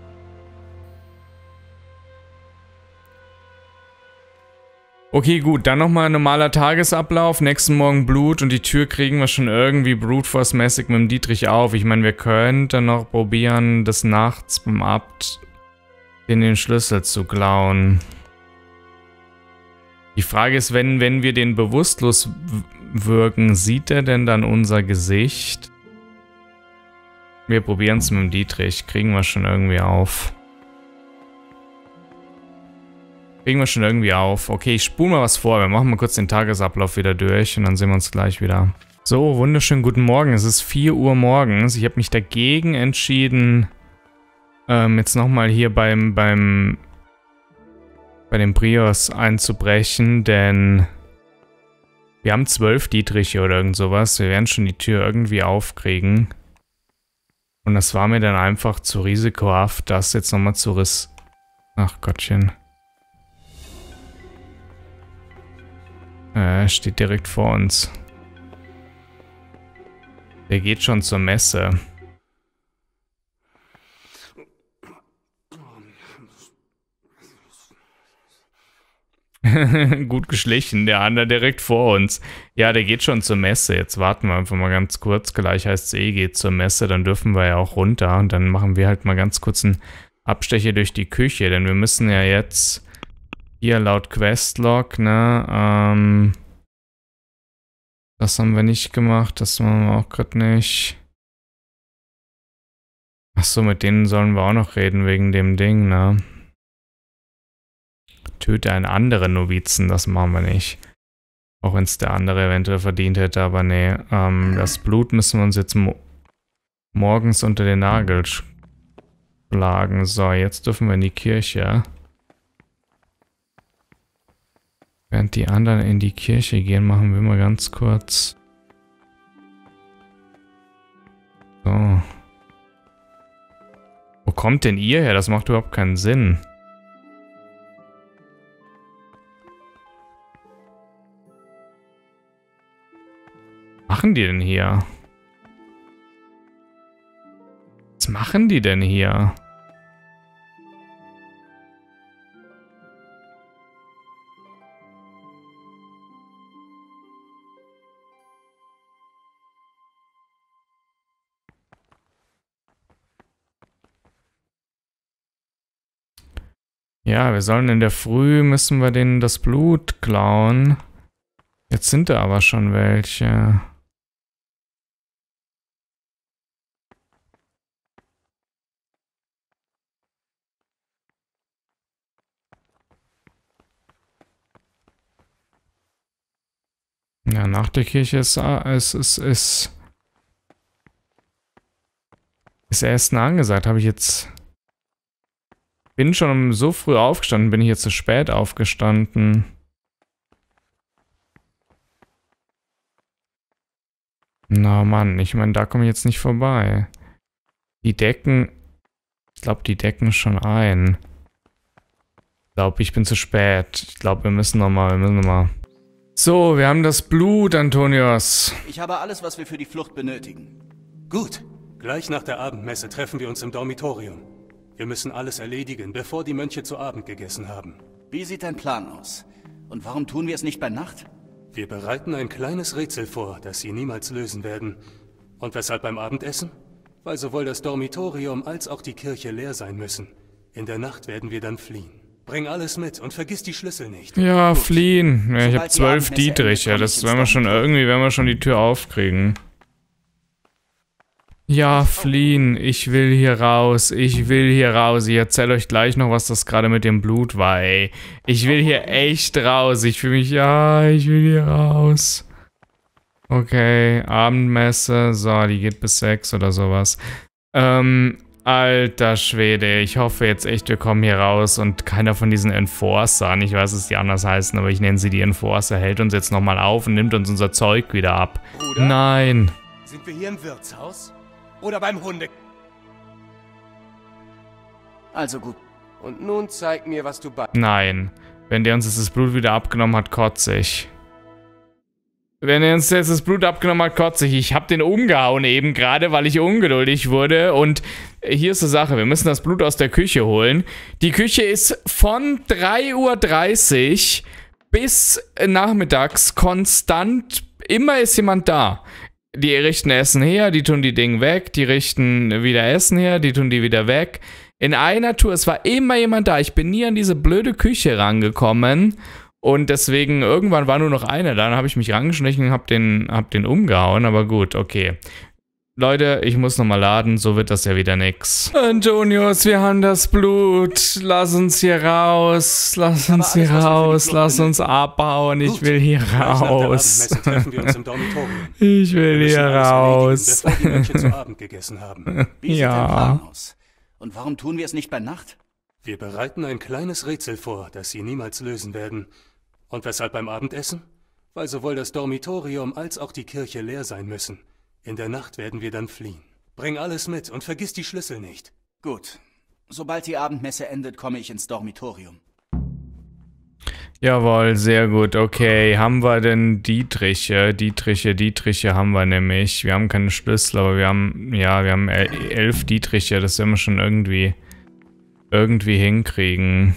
Okay, gut, dann nochmal normaler Tagesablauf, nächsten Morgen Blut und die Tür kriegen wir schon irgendwie Brute Force-mäßig mit dem Dietrich auf. Ich meine, wir könnten noch probieren, des Nachts beim Abt den Schlüssel zu klauen. Die Frage ist, wenn wir den bewusstlos wirken, sieht er denn dann unser Gesicht? Wir probieren es mit dem Dietrich, kriegen wir schon irgendwie auf. Okay, ich spule mal was vor. Wir machen mal kurz den Tagesablauf wieder durch und dann sehen wir uns gleich wieder. So, wunderschönen guten Morgen. Es ist 4 Uhr morgens. Ich habe mich dagegen entschieden, jetzt nochmal hier bei dem Brios einzubrechen, denn wir haben 12 Dietriche oder irgend sowas. Wir werden schon die Tür irgendwie aufkriegen. Und das war mir dann einfach zu risikohaft, das jetzt nochmal zu Ach Gottchen. Steht direkt vor uns. Der geht schon zur Messe. Gut geschlichen, der andere direkt vor uns. Ja, der geht schon zur Messe. Jetzt warten wir einfach mal ganz kurz. Gleich heißt es geht zur Messe, dann dürfen wir ja auch runter. Und dann machen wir halt mal ganz kurz einen Abstecher durch die Küche, denn wir müssen ja jetzt hier laut Questlog, ne, das haben wir nicht gemacht, das machen wir auch gerade nicht. Achso, mit denen sollen wir auch noch reden wegen dem Ding, ne? Töte einen anderen Novizen, das machen wir nicht. Auch wenn es der andere eventuell verdient hätte, aber nee. Das Blut müssen wir uns jetzt morgens unter den Nagel schlagen. So, jetzt dürfen wir in die Kirche. Während die anderen in die Kirche gehen, machen wir mal ganz kurz. So. Wo kommt denn ihr her? Das macht überhaupt keinen Sinn. Was machen die denn hier? Was machen die denn hier? Ja, wir sollen in der Früh, müssen wir denen das Blut klauen. Jetzt sind da aber schon welche. Ja, nach der Kirche ist Essen angesagt. Habe ich jetzt... Bin schon so früh aufgestanden, bin ich jetzt zu spät aufgestanden. Na Mann, ich meine, da komme ich jetzt nicht vorbei. Die Decken... Ich glaube, die decken schon ein. Ich glaube, ich bin zu spät. Ich glaube, wir müssen nochmal. So, wir haben das Blut, Antonios. Ich habe alles, was wir für die Flucht benötigen. Gut. Gleich nach der Abendmesse treffen wir uns im Dormitorium. Wir müssen alles erledigen, bevor die Mönche zu Abend gegessen haben. Wie sieht dein Plan aus? Und warum tun wir es nicht bei Nacht? Wir bereiten ein kleines Rätsel vor, das sie niemals lösen werden. Und weshalb beim Abendessen? Weil sowohl das Dormitorium als auch die Kirche leer sein müssen. In der Nacht werden wir dann fliehen. Bring alles mit und vergiss die Schlüssel nicht. Ja, gut. Fliehen. Ja, ich habe 12 Dietriche. Das werden wir schon irgendwie, wenn wir schon die Tür aufkriegen. Ja, fliehen. Ich will hier raus. Ich will hier raus. Ich erzähle euch gleich noch, was das gerade mit dem Blut war, ey. Ich will hier echt raus. Ich fühle mich... Ja, ich will hier raus. Okay, Abendmesse. So, die geht bis 6 oder sowas. Alter Schwede. Ich hoffe jetzt echt, wir kommen hier raus und keiner von diesen Enforcern, ich weiß, dass die anders heißen, aber ich nenne sie die Enforcer, hält uns jetzt nochmal auf und nimmt uns unser Zeug wieder ab. Bruder? Nein. Sind wir hier im Wirtshaus? Oder beim Hunde? Also gut. Und nun zeig mir, was du bei... Nein. Wenn der uns jetzt das Blut wieder abgenommen hat, kotze ich. Wenn er uns jetzt das Blut abgenommen hat, kotze ich. Ich hab den umgehauen eben gerade, weil ich ungeduldig wurde. Und hier ist die Sache, wir müssen das Blut aus der Küche holen. Die Küche ist von 3:30 Uhr bis nachmittags konstant, immer ist jemand da. Die richten Essen her, die tun die Dinge weg, die richten wieder Essen her, die tun die wieder weg. In einer Tour, es war immer jemand da. Ich bin nie an diese blöde Küche rangekommen. Und deswegen, irgendwann war nur noch einer. Dann habe ich mich rangeschlichen und hab den umgehauen. Aber gut, okay. Leute, ich muss nochmal laden. So wird das ja wieder nix. Antonios, wir haben das Blut. Lass uns hier raus. Lass uns hier raus. Lass uns abbauen. Ich will hier raus. Ich will hier raus. Bevor die Mönche zu Abend gegessen haben. Wie sieht dein Plan aus? Und warum tun wir es nicht bei Nacht? Wir bereiten ein kleines Rätsel vor, das sie niemals lösen werden. Und weshalb beim Abendessen? Weil sowohl das Dormitorium als auch die Kirche leer sein müssen. In der Nacht werden wir dann fliehen. Bring alles mit und vergiss die Schlüssel nicht. Gut. Sobald die Abendmesse endet, komme ich ins Dormitorium. Jawohl, sehr gut. Okay, haben wir denn Dietriche? Dietriche haben wir nämlich. Wir haben keine Schlüssel, aber wir haben 11 Dietriche. Das werden wir schon irgendwie hinkriegen.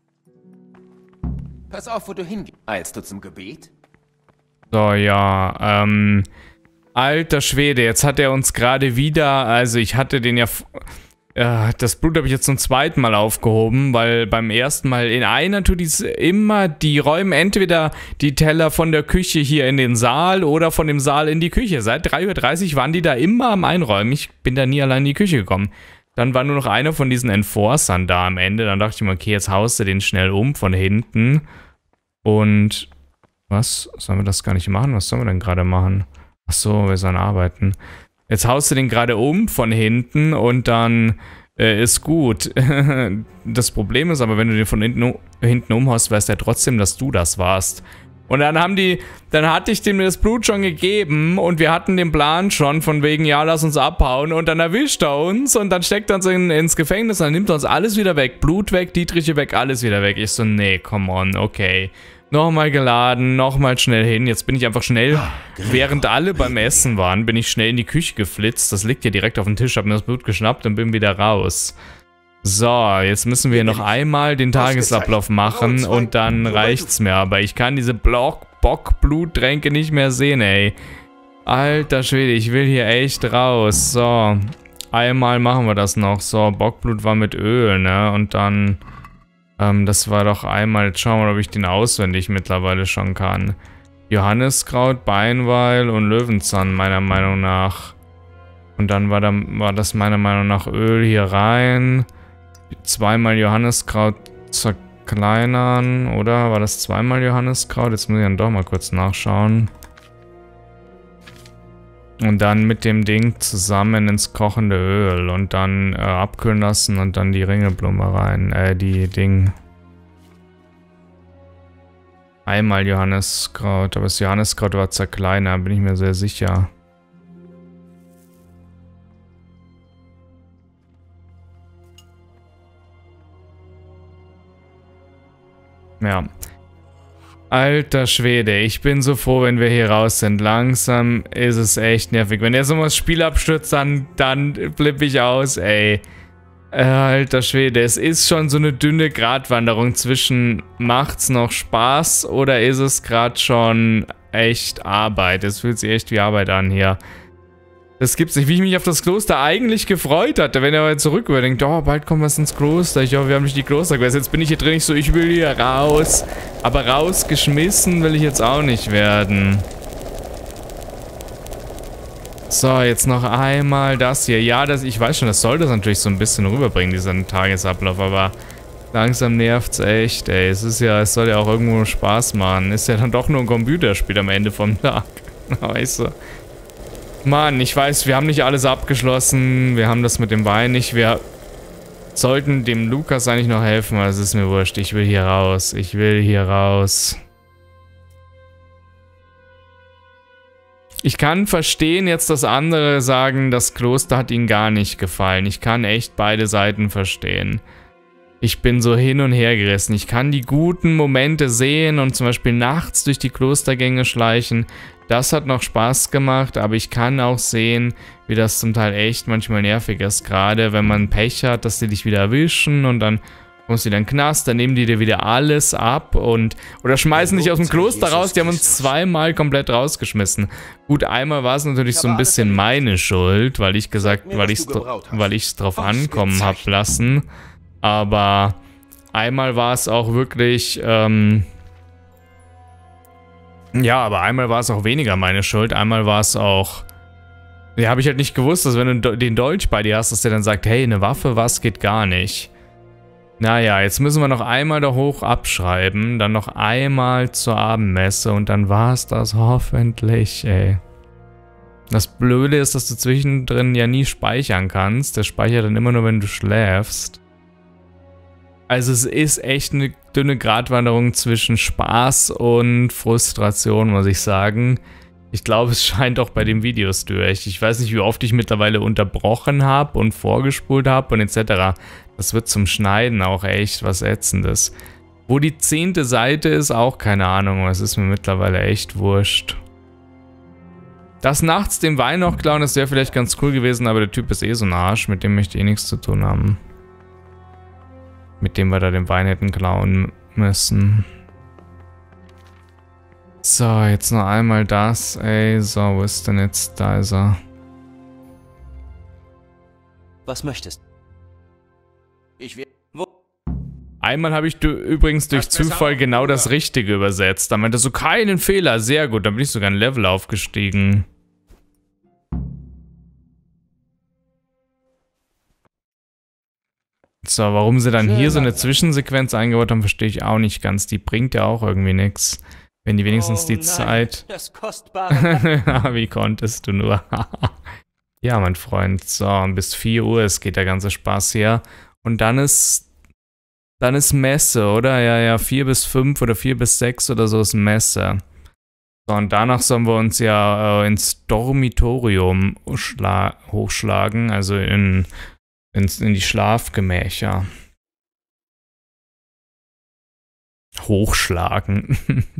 Pass auf, wo du hingehst. Eilst du zum Gebet? So, ja, alter Schwede, jetzt hat er uns gerade wieder, also ich hatte den ja, das Blut habe ich jetzt zum zweiten Mal aufgehoben, weil beim ersten Mal in einer tut dies immer, die räumen entweder die Teller von der Küche hier in den Saal oder von dem Saal in die Küche. Seit 3:30 Uhr waren die da immer am Einräumen, ich bin da nie allein in die Küche gekommen. Dann war nur noch einer von diesen Enforcern da am Ende. Dann dachte ich mir, okay, jetzt haust du den schnell um von hinten. Und was? Sollen wir das gar nicht machen? Was sollen wir denn gerade machen? Ach so, wir sollen arbeiten. Jetzt haust du den gerade um von hinten und dann ist gut. Das Problem ist aber, wenn du den von hinten umhaust, weißt du ja trotzdem, dass du das warst. Und dann hatte ich dem das Blut schon gegeben und wir hatten den Plan schon von wegen, ja, lass uns abhauen und dann erwischt er uns und dann steckt er uns ins Gefängnis und dann nimmt er uns alles wieder weg. Blut weg, Dietriche weg, alles wieder weg. Ich so, nee, come on, okay. Nochmal geladen, nochmal schnell hin. Jetzt bin ich einfach schnell, während alle beim Essen waren, bin ich schnell in die Küche geflitzt. Das liegt ja direkt auf dem Tisch, hab mir das Blut geschnappt und bin wieder raus. So, jetzt müssen wir noch einmal den Tagesablauf machen und dann reicht's mir. Aber ich kann diese Bockbluttränke nicht mehr sehen, ey. Alter Schwede, ich will hier echt raus. So, einmal machen wir das noch. So, Bockblut war mit Öl, ne? Und dann, das war doch einmal, jetzt schauen wir mal, ob ich den auswendig mittlerweile schon kann. Johanniskraut, Beinweil und Löwenzahn, meiner Meinung nach. Und dann war das meiner Meinung nach Öl hier rein. Zweimal Johanniskraut zerkleinern, oder? War das zweimal Johanniskraut? Jetzt muss ich dann doch mal kurz nachschauen. Und dann mit dem Ding zusammen ins kochende Öl und dann abkühlen lassen und dann die Ringelblume rein, die Ding. Einmal Johanniskraut, aber das Johanniskraut war zerkleinert, bin ich mir sehr sicher. Ja. Alter Schwede, ich bin so froh, wenn wir hier raus sind. Langsam ist es echt nervig. Wenn er so mal das Spiel abstürzt, dann flippe ich aus, ey. Alter Schwede, es ist schon so eine dünne Gratwanderung zwischen macht's noch Spaß oder ist es gerade schon echt Arbeit. Es fühlt sich echt wie Arbeit an hier. Das gibt's nicht, wie ich mich auf das Kloster eigentlich gefreut hatte, wenn er mal zurück überdenkt, oh, bald kommen wir ins Kloster, ich hoffe, wir haben nicht die Klosterquest. Jetzt bin ich hier drin, ich so, ich will hier raus. Aber rausgeschmissen will ich jetzt auch nicht werden. So, jetzt noch einmal das hier. Ja, ich weiß schon, das soll das natürlich so ein bisschen rüberbringen, diesen Tagesablauf, aber langsam nervt's echt, ey. Es soll ja auch irgendwo Spaß machen. Ist ja dann doch nur ein Computerspiel am Ende vom Tag. Weißt du? Mann, ich weiß, wir haben nicht alles abgeschlossen. Wir haben das mit dem Wein nicht. Wir sollten dem Lukas eigentlich noch helfen, aber es ist mir wurscht. Ich will hier raus. Ich will hier raus. Ich kann verstehen jetzt, dass andere sagen, das Kloster hat ihnen gar nicht gefallen. Ich kann echt beide Seiten verstehen. Ich bin so hin und her gerissen. Ich kann die guten Momente sehen und zum Beispiel nachts durch die Klostergänge schleichen. Das hat noch Spaß gemacht, aber ich kann auch sehen, wie das zum Teil echt manchmal nervig ist. Gerade wenn man Pech hat, dass die dich wieder erwischen und dann kommst du wieder in den Knast, dann nehmen die dir wieder alles ab oder schmeißen dich aus dem Kloster raus. Die haben uns zweimal komplett rausgeschmissen. Gut, einmal war es natürlich so ein bisschen meine Schuld, weil ich es drauf ankommen habe lassen. Aber einmal war es auch wirklich, ja, aber einmal war es auch weniger meine Schuld. Einmal war es auch, ja, habe ich halt nicht gewusst, dass wenn du den Dolch bei dir hast, dass der dann sagt, hey, eine Waffe, was geht gar nicht. Naja, jetzt müssen wir noch einmal da hoch abschreiben, dann noch einmal zur Abendmesse und dann war es das hoffentlich, ey. Das Blöde ist, dass du zwischendrin ja nie speichern kannst. Der speichert dann immer nur, wenn du schläfst. Also es ist echt eine dünne Gratwanderung zwischen Spaß und Frustration, muss ich sagen. Ich glaube, es scheint auch bei den Videos durch. Ich weiß nicht, wie oft ich mittlerweile unterbrochen habe und vorgespult habe und etc. Das wird zum Schneiden auch echt was Ätzendes. Wo die 10. Seite ist, auch keine Ahnung. Es ist mir mittlerweile echt wurscht. Das nachts den Wein noch klauen, das wäre vielleicht ganz cool gewesen, aber der Typ ist eh so ein Arsch. Mit dem möchte ich eh nichts zu tun haben. Mit dem wir da den Wein hätten klauen müssen. So, jetzt noch einmal das, ey. So, wo ist denn jetzt? Da ist er. Was möchtest? Ich will... Einmal habe ich übrigens durch Zufall genau das Richtige übersetzt. Da meinte so, keinen Fehler, sehr gut. Dann bin ich sogar ein Level aufgestiegen. So, warum sie dann hier so eine Zwischensequenz eingebaut haben, verstehe ich auch nicht ganz. Die bringt ja auch irgendwie nichts. Wenn die wenigstens die Zeit... Das kostbare... Wie konntest du nur? Ja, mein Freund. So, bis 4 Uhr, es geht der ganze Spaß hier. Und dann ist Messe, oder? Ja, 4 bis 5 oder 4 bis 6 oder so ist Messe. So, und danach sollen wir uns ja ins Dormitorium hochschlagen, also in die Schlafgemächer. Hochschlagen.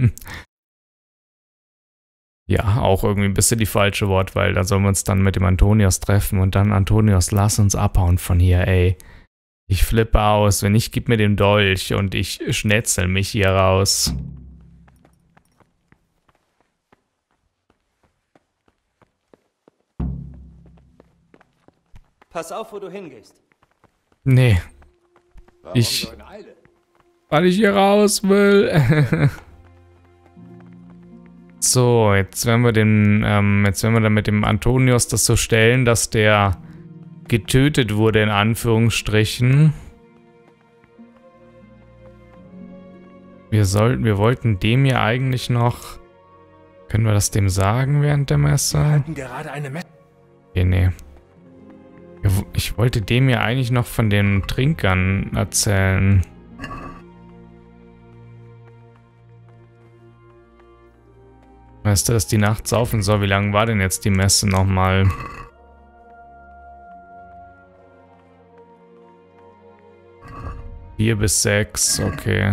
Ja, auch irgendwie ein bisschen die falsche Wortwahl. Da sollen wir uns dann mit dem Antonios treffen und dann, Antonios, lass uns abhauen von hier, ey. Ich flippe aus. Wenn nicht, gib mir den Dolch und ich schnetzel mich hier raus. Pass auf, wo du hingehst. Nee. Weil ich hier raus will. So, jetzt werden wir dann mit dem Antonios das so stellen, dass der getötet wurde, in Anführungsstrichen. Wir wollten dem hier eigentlich noch Können wir das dem sagen während der Messe? Wir hatten gerade eine Messe. Okay, nee. Ich wollte dem ja eigentlich noch von den Trinkern erzählen. Weißt du, dass die Nacht saufen soll? Wie lange war denn jetzt die Messe nochmal? Vier bis 6, okay.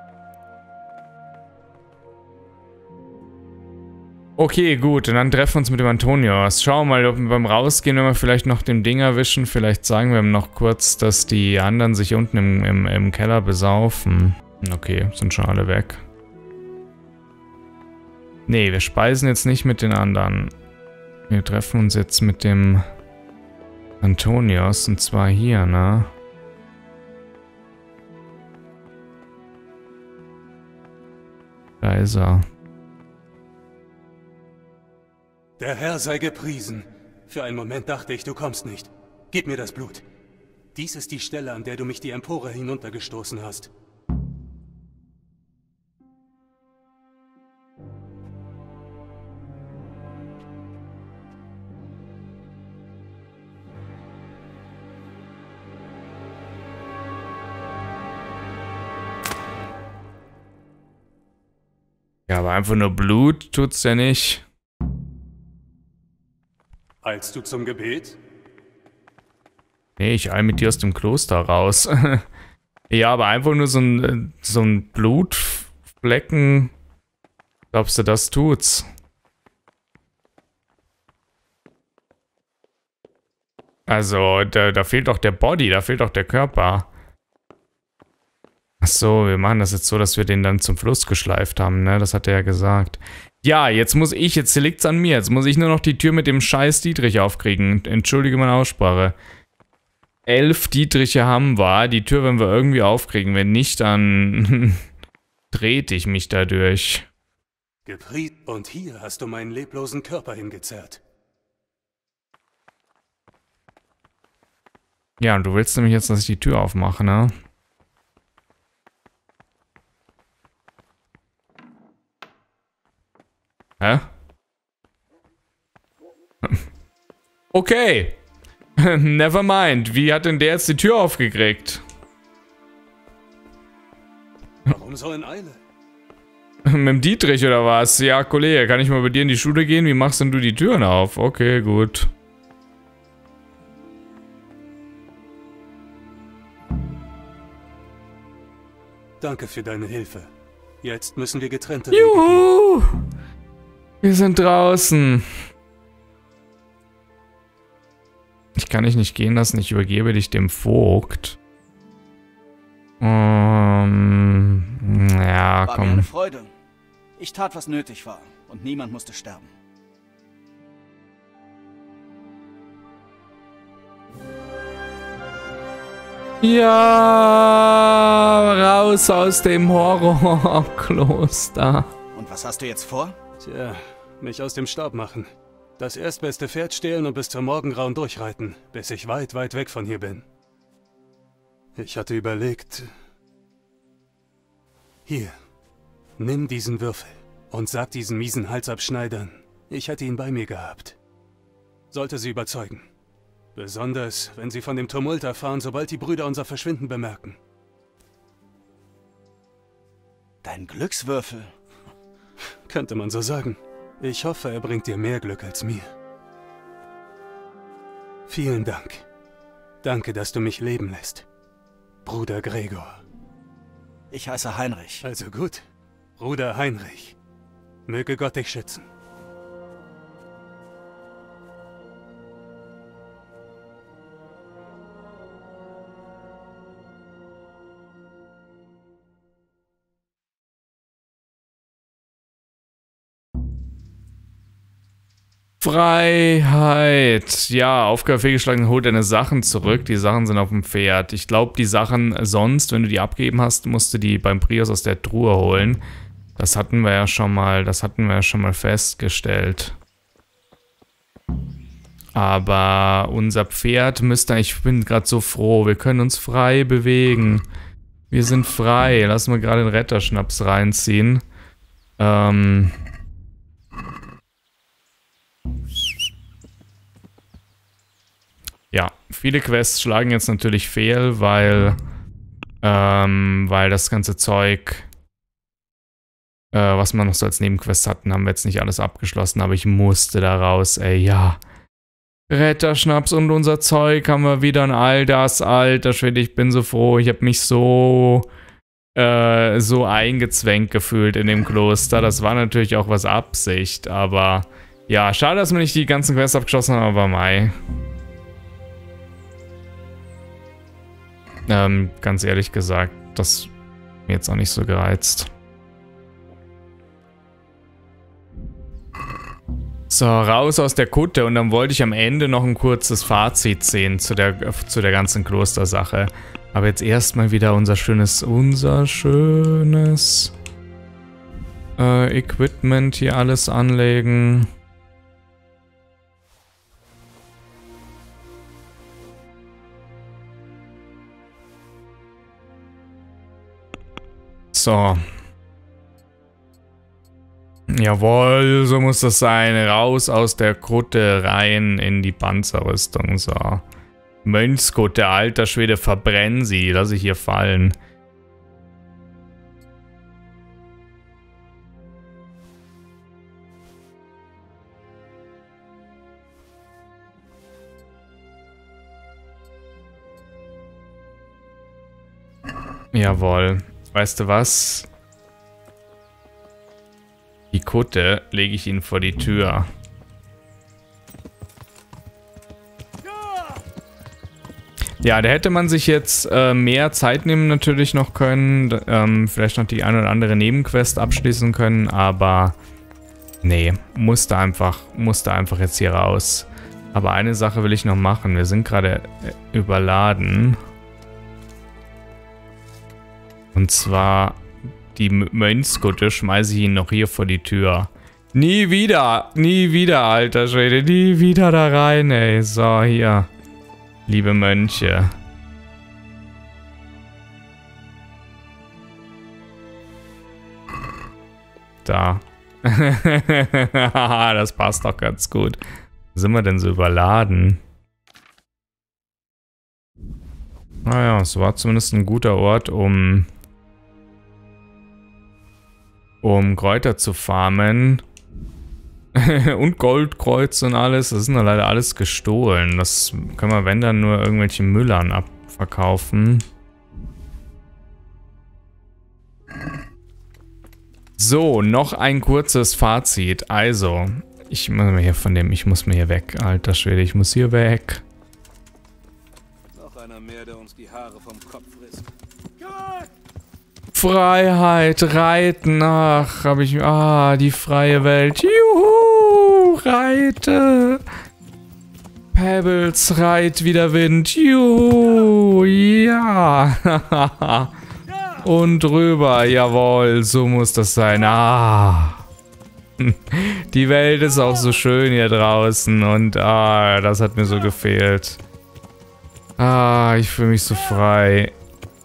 Okay, gut, und dann treffen wir uns mit dem Antonios. Schauen wir mal, ob wir beim Rausgehen, wenn wir vielleicht noch den Ding erwischen, vielleicht sagen wir ihm noch kurz, dass die anderen sich unten im Keller besaufen. Okay, sind schon alle weg. Nee, wir speisen jetzt nicht mit den anderen. Wir treffen uns jetzt mit dem Antonios, und zwar hier, ne? Da ist er. Der Herr sei gepriesen. Für einen Moment dachte ich, du kommst nicht. Gib mir das Blut. Dies ist die Stelle, an der du mich die Empore hinuntergestoßen hast. Ja, aber einfach nur Blut tut's ja nicht. Eilst du zum Gebet? Nee, ich eil mit dir aus dem Kloster raus. Ja, aber einfach nur so ein Blutflecken. Glaubst du, das tut's? Also, da fehlt doch der Body, da fehlt doch der Körper. Ach so, wir machen das jetzt so, dass wir den dann zum Fluss geschleift haben, ne? Das hat er ja gesagt. Ja, jetzt liegt's an mir. Jetzt muss ich nur noch die Tür mit dem scheiß Dietrich aufkriegen. Entschuldige meine Aussprache. 11 Dietriche haben wir. Die Tür werden wir irgendwie aufkriegen. Wenn nicht, dann trete ich mich dadurch. Und hier hast du meinen leblosen Körper hingezerrt. Ja, und du willst nämlich jetzt, dass ich die Tür aufmache, ne? Hä? Okay. Never mind. Wie hat denn der jetzt die Tür aufgekriegt? Warum so in Eile? Mit dem Dietrich oder was? Ja, Kollege, kann ich mal bei dir in die Schule gehen? Wie machst denn du die Türen auf? Okay, gut. Danke für deine Hilfe. Jetzt müssen wir getrennte Wege Juhu! Wir sind draußen. Ich kann dich nicht gehen lassen, ich übergebe dich dem Vogt. Ja, war komm. mir eine Freude. Ich tat, was nötig war, und niemand musste sterben. Ja, raus aus dem Horrorkloster. Und was hast du jetzt vor? Tja, mich aus dem Staub machen. Das erstbeste Pferd stehlen und bis zum Morgengrauen durchreiten, bis ich weit, weit weg von hier bin. Ich hatte überlegt... Hier, nimm diesen Würfel und sag diesen miesen Halsabschneidern, ich hätte ihn bei mir gehabt. Sollte sie überzeugen. Besonders, wenn sie von dem Tumult erfahren, sobald die Brüder unser Verschwinden bemerken. Dein Glückswürfel? Könnte man so sagen. Ich hoffe, er bringt dir mehr Glück als mir. Vielen Dank. Danke, dass du mich leben lässt. Bruder Gregor. Ich heiße Heinrich. Also gut. Bruder Heinrich. Möge Gott dich schützen. Freiheit. Ja, Aufgabe fehlgeschlagen, hol deine Sachen zurück. Die Sachen sind auf dem Pferd. Ich glaube, die Sachen sonst, wenn du die abgegeben hast, musst du die beim Prius aus der Truhe holen. Das hatten wir ja schon mal, festgestellt. Aber unser Pferd müsste, ich bin gerade so froh, wir können uns frei bewegen. Wir sind frei. Lass mal gerade den Retterschnaps reinziehen. ja, viele Quests schlagen jetzt natürlich fehl, weil das ganze Zeug, was wir noch so als Nebenquest hatten, haben wir jetzt nicht alles abgeschlossen, aber ich musste da raus, ey, ja. Retterschnaps und unser Zeug haben wir wieder und all das, alter Schwede, ich bin so froh, ich habe mich so eingezwängt gefühlt in dem Kloster. Das war natürlich auch was Absicht, aber ja, schade, dass wir nicht die ganzen Quests abgeschlossen haben, aber mei. Ganz ehrlich gesagt, das mir jetzt auch nicht so gereizt. So, raus aus der Kutte und dann wollte ich am Ende noch ein kurzes Fazit sehen zu der ganzen Klostersache. Aber jetzt erstmal wieder unser schönes Equipment hier alles anlegen. So. Jawohl, so muss das sein. Raus aus der Kutte, rein in die Panzerrüstung. So. Mönchskutte, alter Schwede, verbrennen sie. Lass ich hier fallen. Jawohl. Weißt du was? Die Kutte lege ich ihnen vor die Tür. Ja, da hätte man sich jetzt mehr Zeit nehmen natürlich noch können. Vielleicht noch die eine oder andere Nebenquest abschließen können, aber nee, musste einfach jetzt hier raus. Aber eine Sache will ich noch machen. Wir sind gerade überladen. Und zwar die Mönchskutte schmeiße ich ihn noch hier vor die Tür. Nie wieder, alter Schwede, nie wieder da rein, ey. So, hier. Liebe Mönche. Da. Das passt doch ganz gut. Wo sind wir denn so überladen? Naja, es war zumindest ein guter Ort, um Kräuter zu farmen. Und Goldkreuz und alles. Das ist nur leider alles gestohlen. Das können wir, wenn dann, nur irgendwelche Müllern abverkaufen. So, noch ein kurzes Fazit. Also, ich muss mir hier weg. Alter Schwede, ich muss hier weg. Noch einer mehr, der uns die Haare vom Kopf frisst. Freiheit, Reiten, ach, die freie Welt, juhu, reite, Pebbles, reit wie der Wind, juhu, ja, und rüber, jawohl, so muss das sein, die Welt ist auch so schön hier draußen und das hat mir so gefehlt, ich fühle mich so frei.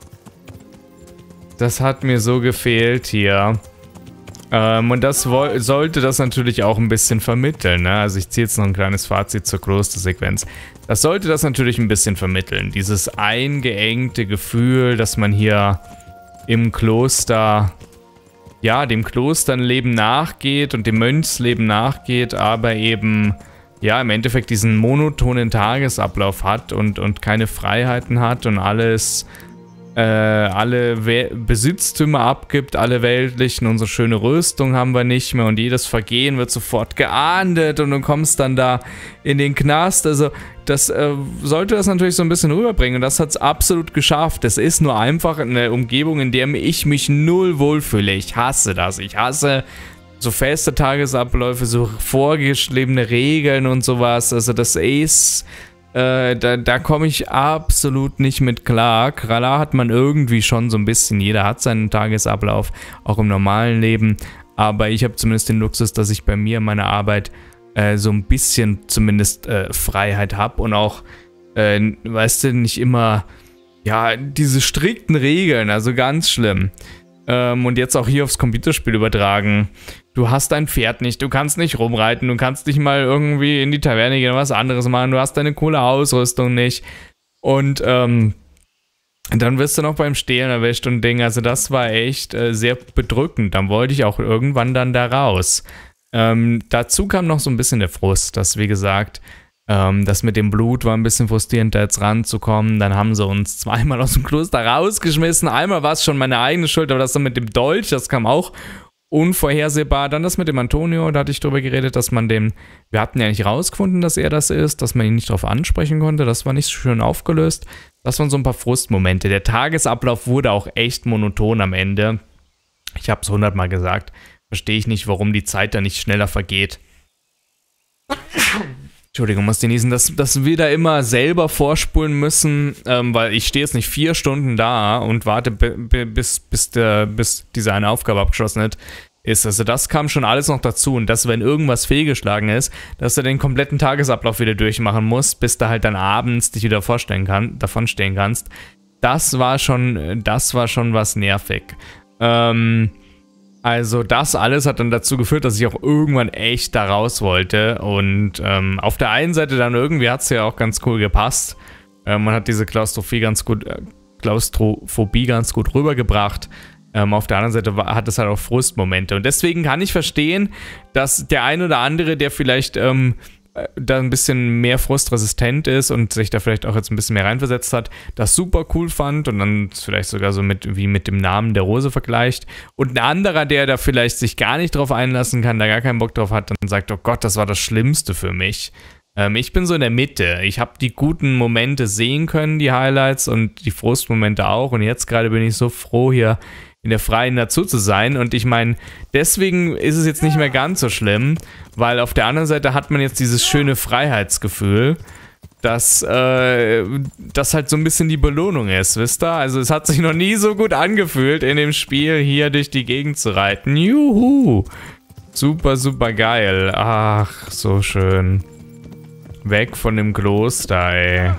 Das hat mir so gefehlt hier. Und das sollte das natürlich auch ein bisschen vermitteln, ne? Also ich ziehe jetzt noch ein kleines Fazit zur Klostersequenz. Das sollte das natürlich ein bisschen vermitteln. Dieses eingeengte Gefühl, dass man hier im Kloster, ja, dem Klosternleben nachgeht und dem Mönchsleben nachgeht, aber eben, ja, im Endeffekt diesen monotonen Tagesablauf hat und keine Freiheiten hat und alles... alle Besitztümer abgibt, alle weltlichen, unsere schöne Rüstung haben wir nicht mehr und jedes Vergehen wird sofort geahndet und du kommst dann da in den Knast. Also das sollte das natürlich so ein bisschen rüberbringen und das hat es absolut geschafft. Es ist nur einfach eine Umgebung, in der ich mich null wohlfühle. Ich hasse das. Ich hasse so feste Tagesabläufe, so vorgeschriebene Regeln und sowas. Also das ist... Da komme ich absolut nicht mit klar. Kralar hat man irgendwie schon so ein bisschen. Jeder hat seinen Tagesablauf, auch im normalen Leben. Aber ich habe zumindest den Luxus, dass ich bei mir in meiner Arbeit so ein bisschen zumindest Freiheit habe. Und auch, weißt du, nicht immer, ja, diese strikten Regeln. Also ganz schlimm. Und jetzt auch hier aufs Computerspiel übertragen. Du hast dein Pferd nicht, du kannst nicht rumreiten, du kannst nicht mal irgendwie in die Taverne gehen oder was anderes machen, du hast deine coole Ausrüstung nicht. Und dann wirst du noch beim Stehlen erwischt und Ding. Also das war echt sehr bedrückend. Dann wollte ich auch irgendwann dann da raus. Dazu kam noch so ein bisschen der Frust, dass, wie gesagt, das mit dem Blut war ein bisschen frustrierend, da jetzt ranzukommen. Dann haben sie uns zweimal aus dem Kloster rausgeschmissen. Einmal war es schon meine eigene Schuld, aber das dann mit dem Dolch, das kam auch unvorhersehbar. Dann das mit dem Antonio, da hatte ich drüber geredet, dass man wir hatten ja nicht rausgefunden, dass er das ist, dass man ihn nicht darauf ansprechen konnte. Das war nicht so schön aufgelöst. Das waren so ein paar Frustmomente. Der Tagesablauf wurde auch echt monoton am Ende. Ich habe es 100-mal gesagt. Verstehe ich nicht, warum die Zeit da nicht schneller vergeht. Entschuldigung, muss genießen, dass wir da immer selber vorspulen müssen, weil ich stehe jetzt nicht 4 Stunden da und warte, bis diese eine Aufgabe abgeschlossen ist. Also das kam schon alles noch dazu und dass, wenn irgendwas fehlgeschlagen ist, dass du den kompletten Tagesablauf wieder durchmachen musst, bis du halt dann abends dich wieder davonstehen kannst. Das war schon was nervig. Also das alles hat dann dazu geführt, dass ich auch irgendwann echt da raus wollte. Und auf der einen Seite dann irgendwie hat es ja auch ganz cool gepasst. Man hat diese Klaustrophobie ganz gut rübergebracht. Auf der anderen Seite hat es halt auch Frustmomente. Und deswegen kann ich verstehen, dass der ein oder andere, der vielleicht da ein bisschen mehr frustresistent ist und sich da vielleicht auch jetzt ein bisschen mehr reinversetzt hat, das super cool fand und dann vielleicht sogar so mit dem Namen der Rose vergleicht. Und ein anderer, der da vielleicht sich gar nicht drauf einlassen kann, da gar keinen Bock drauf hat, dann sagt, oh Gott, das war das Schlimmste für mich. Ich bin so in der Mitte. Ich habe die guten Momente sehen können, die Highlights und die Frustmomente auch. Und jetzt gerade bin ich so froh, hier in der freien Natur zu sein. Und ich meine, deswegen ist es jetzt nicht mehr ganz so schlimm, weil auf der anderen Seite hat man jetzt dieses schöne Freiheitsgefühl, dass das halt so ein bisschen die Belohnung ist, wisst ihr? Also es hat sich noch nie so gut angefühlt, in dem Spiel hier durch die Gegend zu reiten. Juhu! Super, super geil. Ach, so schön. Weg von dem Kloster, ey.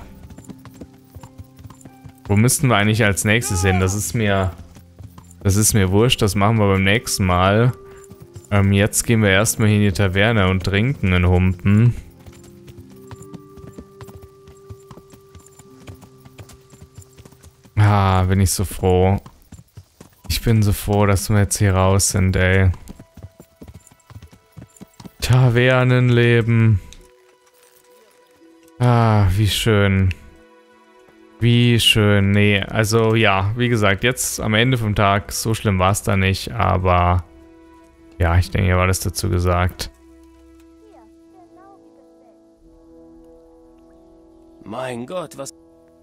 Wo müssten wir eigentlich als nächstes hin? Das ist mir wurscht, das machen wir beim nächsten Mal. Jetzt gehen wir erstmal hier in die Taverne und trinken einen Humpen. Ah, bin ich so froh. Ich bin so froh, dass wir jetzt hier raus sind, ey. Tavernenleben. Ah, wie schön. Wie schön. Nee, also ja, wie gesagt, jetzt am Ende vom Tag, so schlimm war es da nicht, aber ja, ich denke, hier war alles dazu gesagt. Mein Gott, was...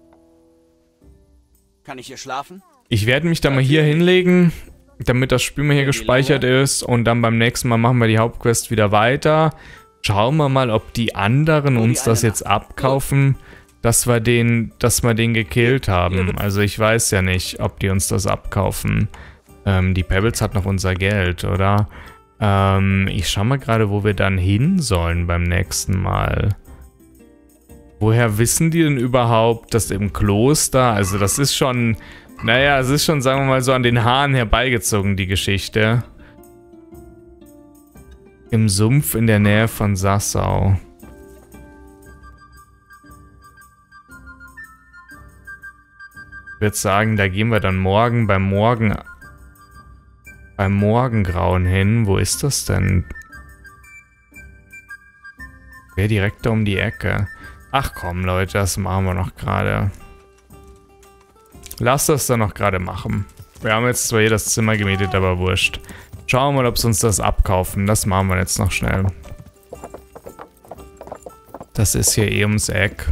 Kann ich hier schlafen? Ich werde mich da mal hier hinlegen, damit das Spiel mal hier gespeichert ist und dann beim nächsten Mal machen wir die Hauptquest wieder weiter. Schauen wir mal, ob die anderen uns das jetzt abkaufen, dass wir den gekillt haben. Also ich weiß ja nicht, ob die uns das abkaufen. Die Pebbles hat noch unser Geld, oder? Ich schau mal gerade, wo wir dann hin sollen beim nächsten Mal. Woher wissen die denn überhaupt, dass im Kloster, also das ist schon, naja, es ist schon, sagen wir mal, so an den Haaren herbeigezogen, die Geschichte. Im Sumpf in der Nähe von Sassau. Ich würde sagen, da gehen wir dann morgen beim Morgengrauen hin. Wo ist das denn? Wäre direkt da um die Ecke. Ach komm, Leute, das machen wir noch gerade. Lass das dann noch gerade machen. Wir haben jetzt zwar hier das Zimmer gemietet, aber wurscht. Schauen wir mal, ob sie uns das abkaufen. Das machen wir jetzt noch schnell. Das ist hier eh ums Eck.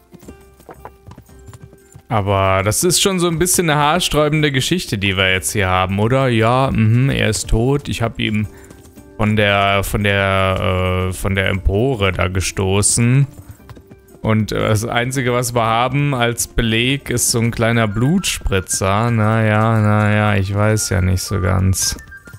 Aber das ist schon so ein bisschen eine haarsträubende Geschichte, die wir jetzt hier haben, oder? Ja, er ist tot. Ich habe ihm von der Empore da gestoßen. Und das Einzige, was wir haben als Beleg, ist so ein kleiner Blutspritzer. Naja, ich weiß ja nicht so ganz.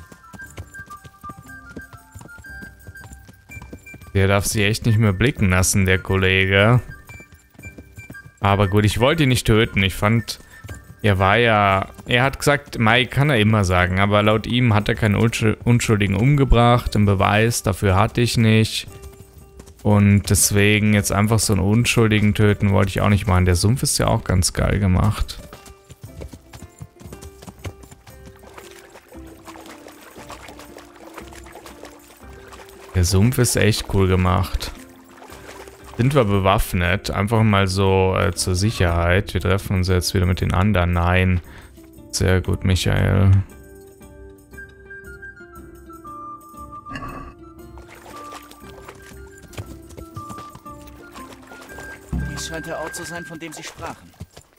Der darf sich echt nicht mehr blicken lassen, der Kollege. Aber gut, ich wollte ihn nicht töten. Ich fand Er hat gesagt, Mike kann er immer sagen, aber laut ihm hat er keinen Unschuldigen umgebracht. Den Beweis dafür hatte ich nicht. Und deswegen jetzt einfach so einen Unschuldigen töten wollte ich auch nicht machen. Der Sumpf ist ja auch ganz geil gemacht. Der Sumpf ist echt cool gemacht. Sind wir bewaffnet? Einfach mal so zur Sicherheit. Wir treffen uns jetzt wieder mit den anderen. Nein. Sehr gut, Michael. Dies scheint der Ort zu sein, von dem Sie sprachen.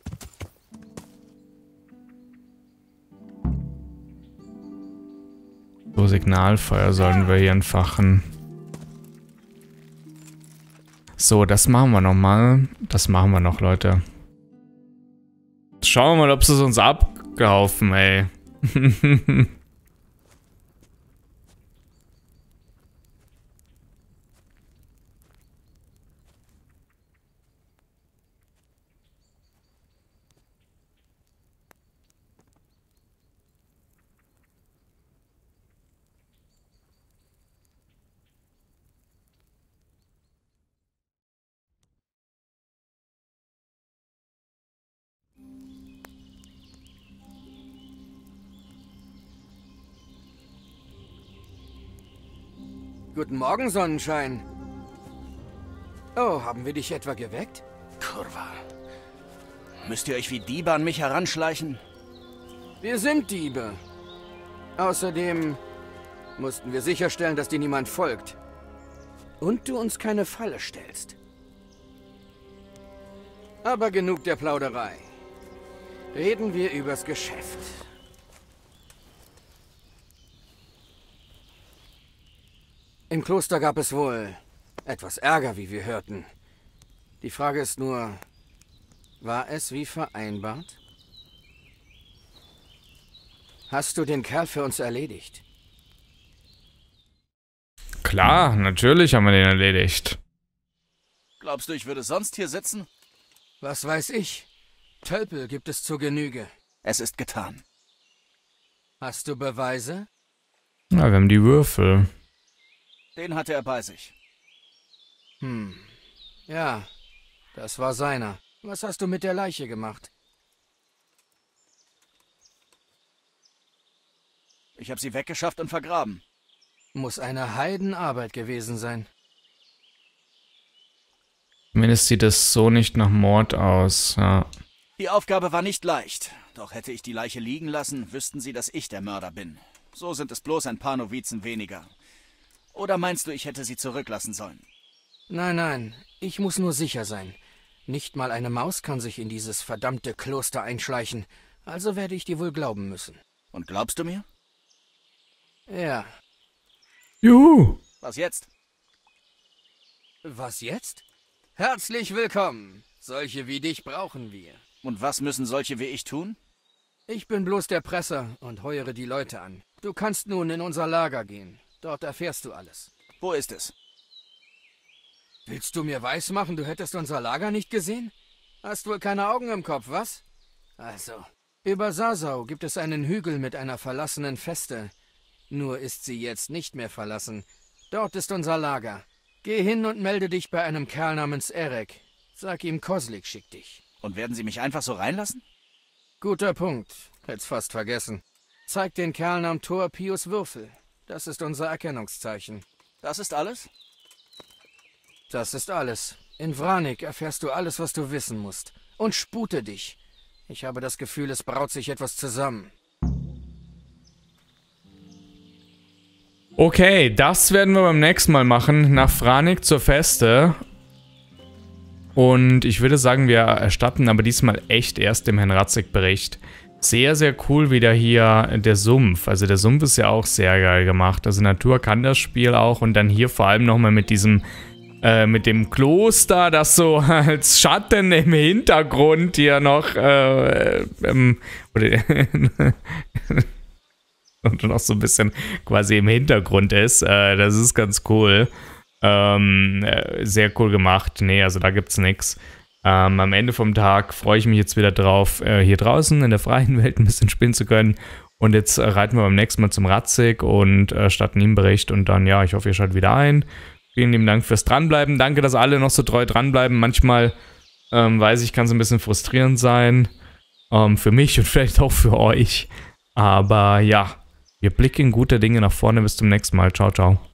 So, Signalfeuer sollen wir hier entfachen. So, das machen wir nochmal. Das machen wir noch, Leute. Schauen wir mal, ob sie es uns abkaufen, ey. Guten Morgen, Sonnenschein. Oh, haben wir dich etwa geweckt? Kurva. Müsst ihr euch wie Diebe an mich heranschleichen? Wir sind Diebe. Außerdem mussten wir sicherstellen, dass dir niemand folgt. Und du uns keine Falle stellst. Aber genug der Plauderei. Reden wir übers Geschäft. Im Kloster gab es wohl etwas Ärger, wie wir hörten. Die Frage ist nur, war es wie vereinbart? Hast du den Kerl für uns erledigt? Klar, natürlich haben wir den erledigt. Glaubst du, ich würde sonst hier sitzen? Was weiß ich? Tölpel gibt es zur Genüge. Es ist getan. Hast du Beweise? Na, wir haben die Würfel. Den hatte er bei sich. Ja, das war seiner. Was hast du mit der Leiche gemacht? Ich habe sie weggeschafft und vergraben. Muss eine Heidenarbeit gewesen sein. Zumindest sieht es so nicht nach Mord aus, ja. Die Aufgabe war nicht leicht. Doch hätte ich die Leiche liegen lassen, wüssten sie, dass ich der Mörder bin. So sind es bloß ein paar Novizen weniger. Oder meinst du, ich hätte sie zurücklassen sollen? Nein, nein. Ich muss nur sicher sein. Nicht mal eine Maus kann sich in dieses verdammte Kloster einschleichen. Also werde ich dir wohl glauben müssen. Und glaubst du mir? Ja. Juhu! Was jetzt? Was jetzt? Herzlich willkommen. Solche wie dich brauchen wir. Und was müssen solche wie ich tun? Ich bin bloß der Presser und heuere die Leute an. Du kannst nun in unser Lager gehen. Dort erfährst du alles. Wo ist es? Willst du mir weismachen, du hättest unser Lager nicht gesehen? Hast wohl keine Augen im Kopf, was? Also, über Sasau gibt es einen Hügel mit einer verlassenen Feste. Nur ist sie jetzt nicht mehr verlassen. Dort ist unser Lager. Geh hin und melde dich bei einem Kerl namens Erek. Sag ihm, Koslik schickt dich. Und werden sie mich einfach so reinlassen? Guter Punkt. Hätt's fast vergessen. Zeig den Kerl am Tor Pius Würfel. Das ist unser Erkennungszeichen. Das ist alles? Das ist alles. In Vranik erfährst du alles, was du wissen musst. Und spute dich. Ich habe das Gefühl, es braut sich etwas zusammen. Okay, das werden wir beim nächsten Mal machen. Nach Vranik zur Feste. Und ich würde sagen, wir erstatten aber diesmal echt erst dem Herrn Radzig-Bericht. Sehr, sehr cool wieder hier der Sumpf. Also der Sumpf ist ja auch sehr geil gemacht. Also Natur kann das Spiel auch. Und dann hier vor allem nochmal mit diesem, mit dem Kloster, das so als Schatten im Hintergrund hier noch, und noch so ein bisschen quasi im Hintergrund ist. Das ist ganz cool. Sehr cool gemacht. Nee, also da gibt's nichts. Am Ende vom Tag freue ich mich jetzt wieder drauf, hier draußen in der freien Welt ein bisschen spielen zu können. Und jetzt reiten wir beim nächsten Mal zum Ratzig und starten ihm Bericht. Und dann, ja, ich hoffe, ihr schaltet wieder ein. Vielen lieben Dank fürs Dranbleiben. Danke, dass alle noch so treu dranbleiben. Manchmal, weiß ich, kann es ein bisschen frustrierend sein. Für mich und vielleicht auch für euch. Aber ja, wir blicken gute Dinge nach vorne. Bis zum nächsten Mal. Ciao, ciao.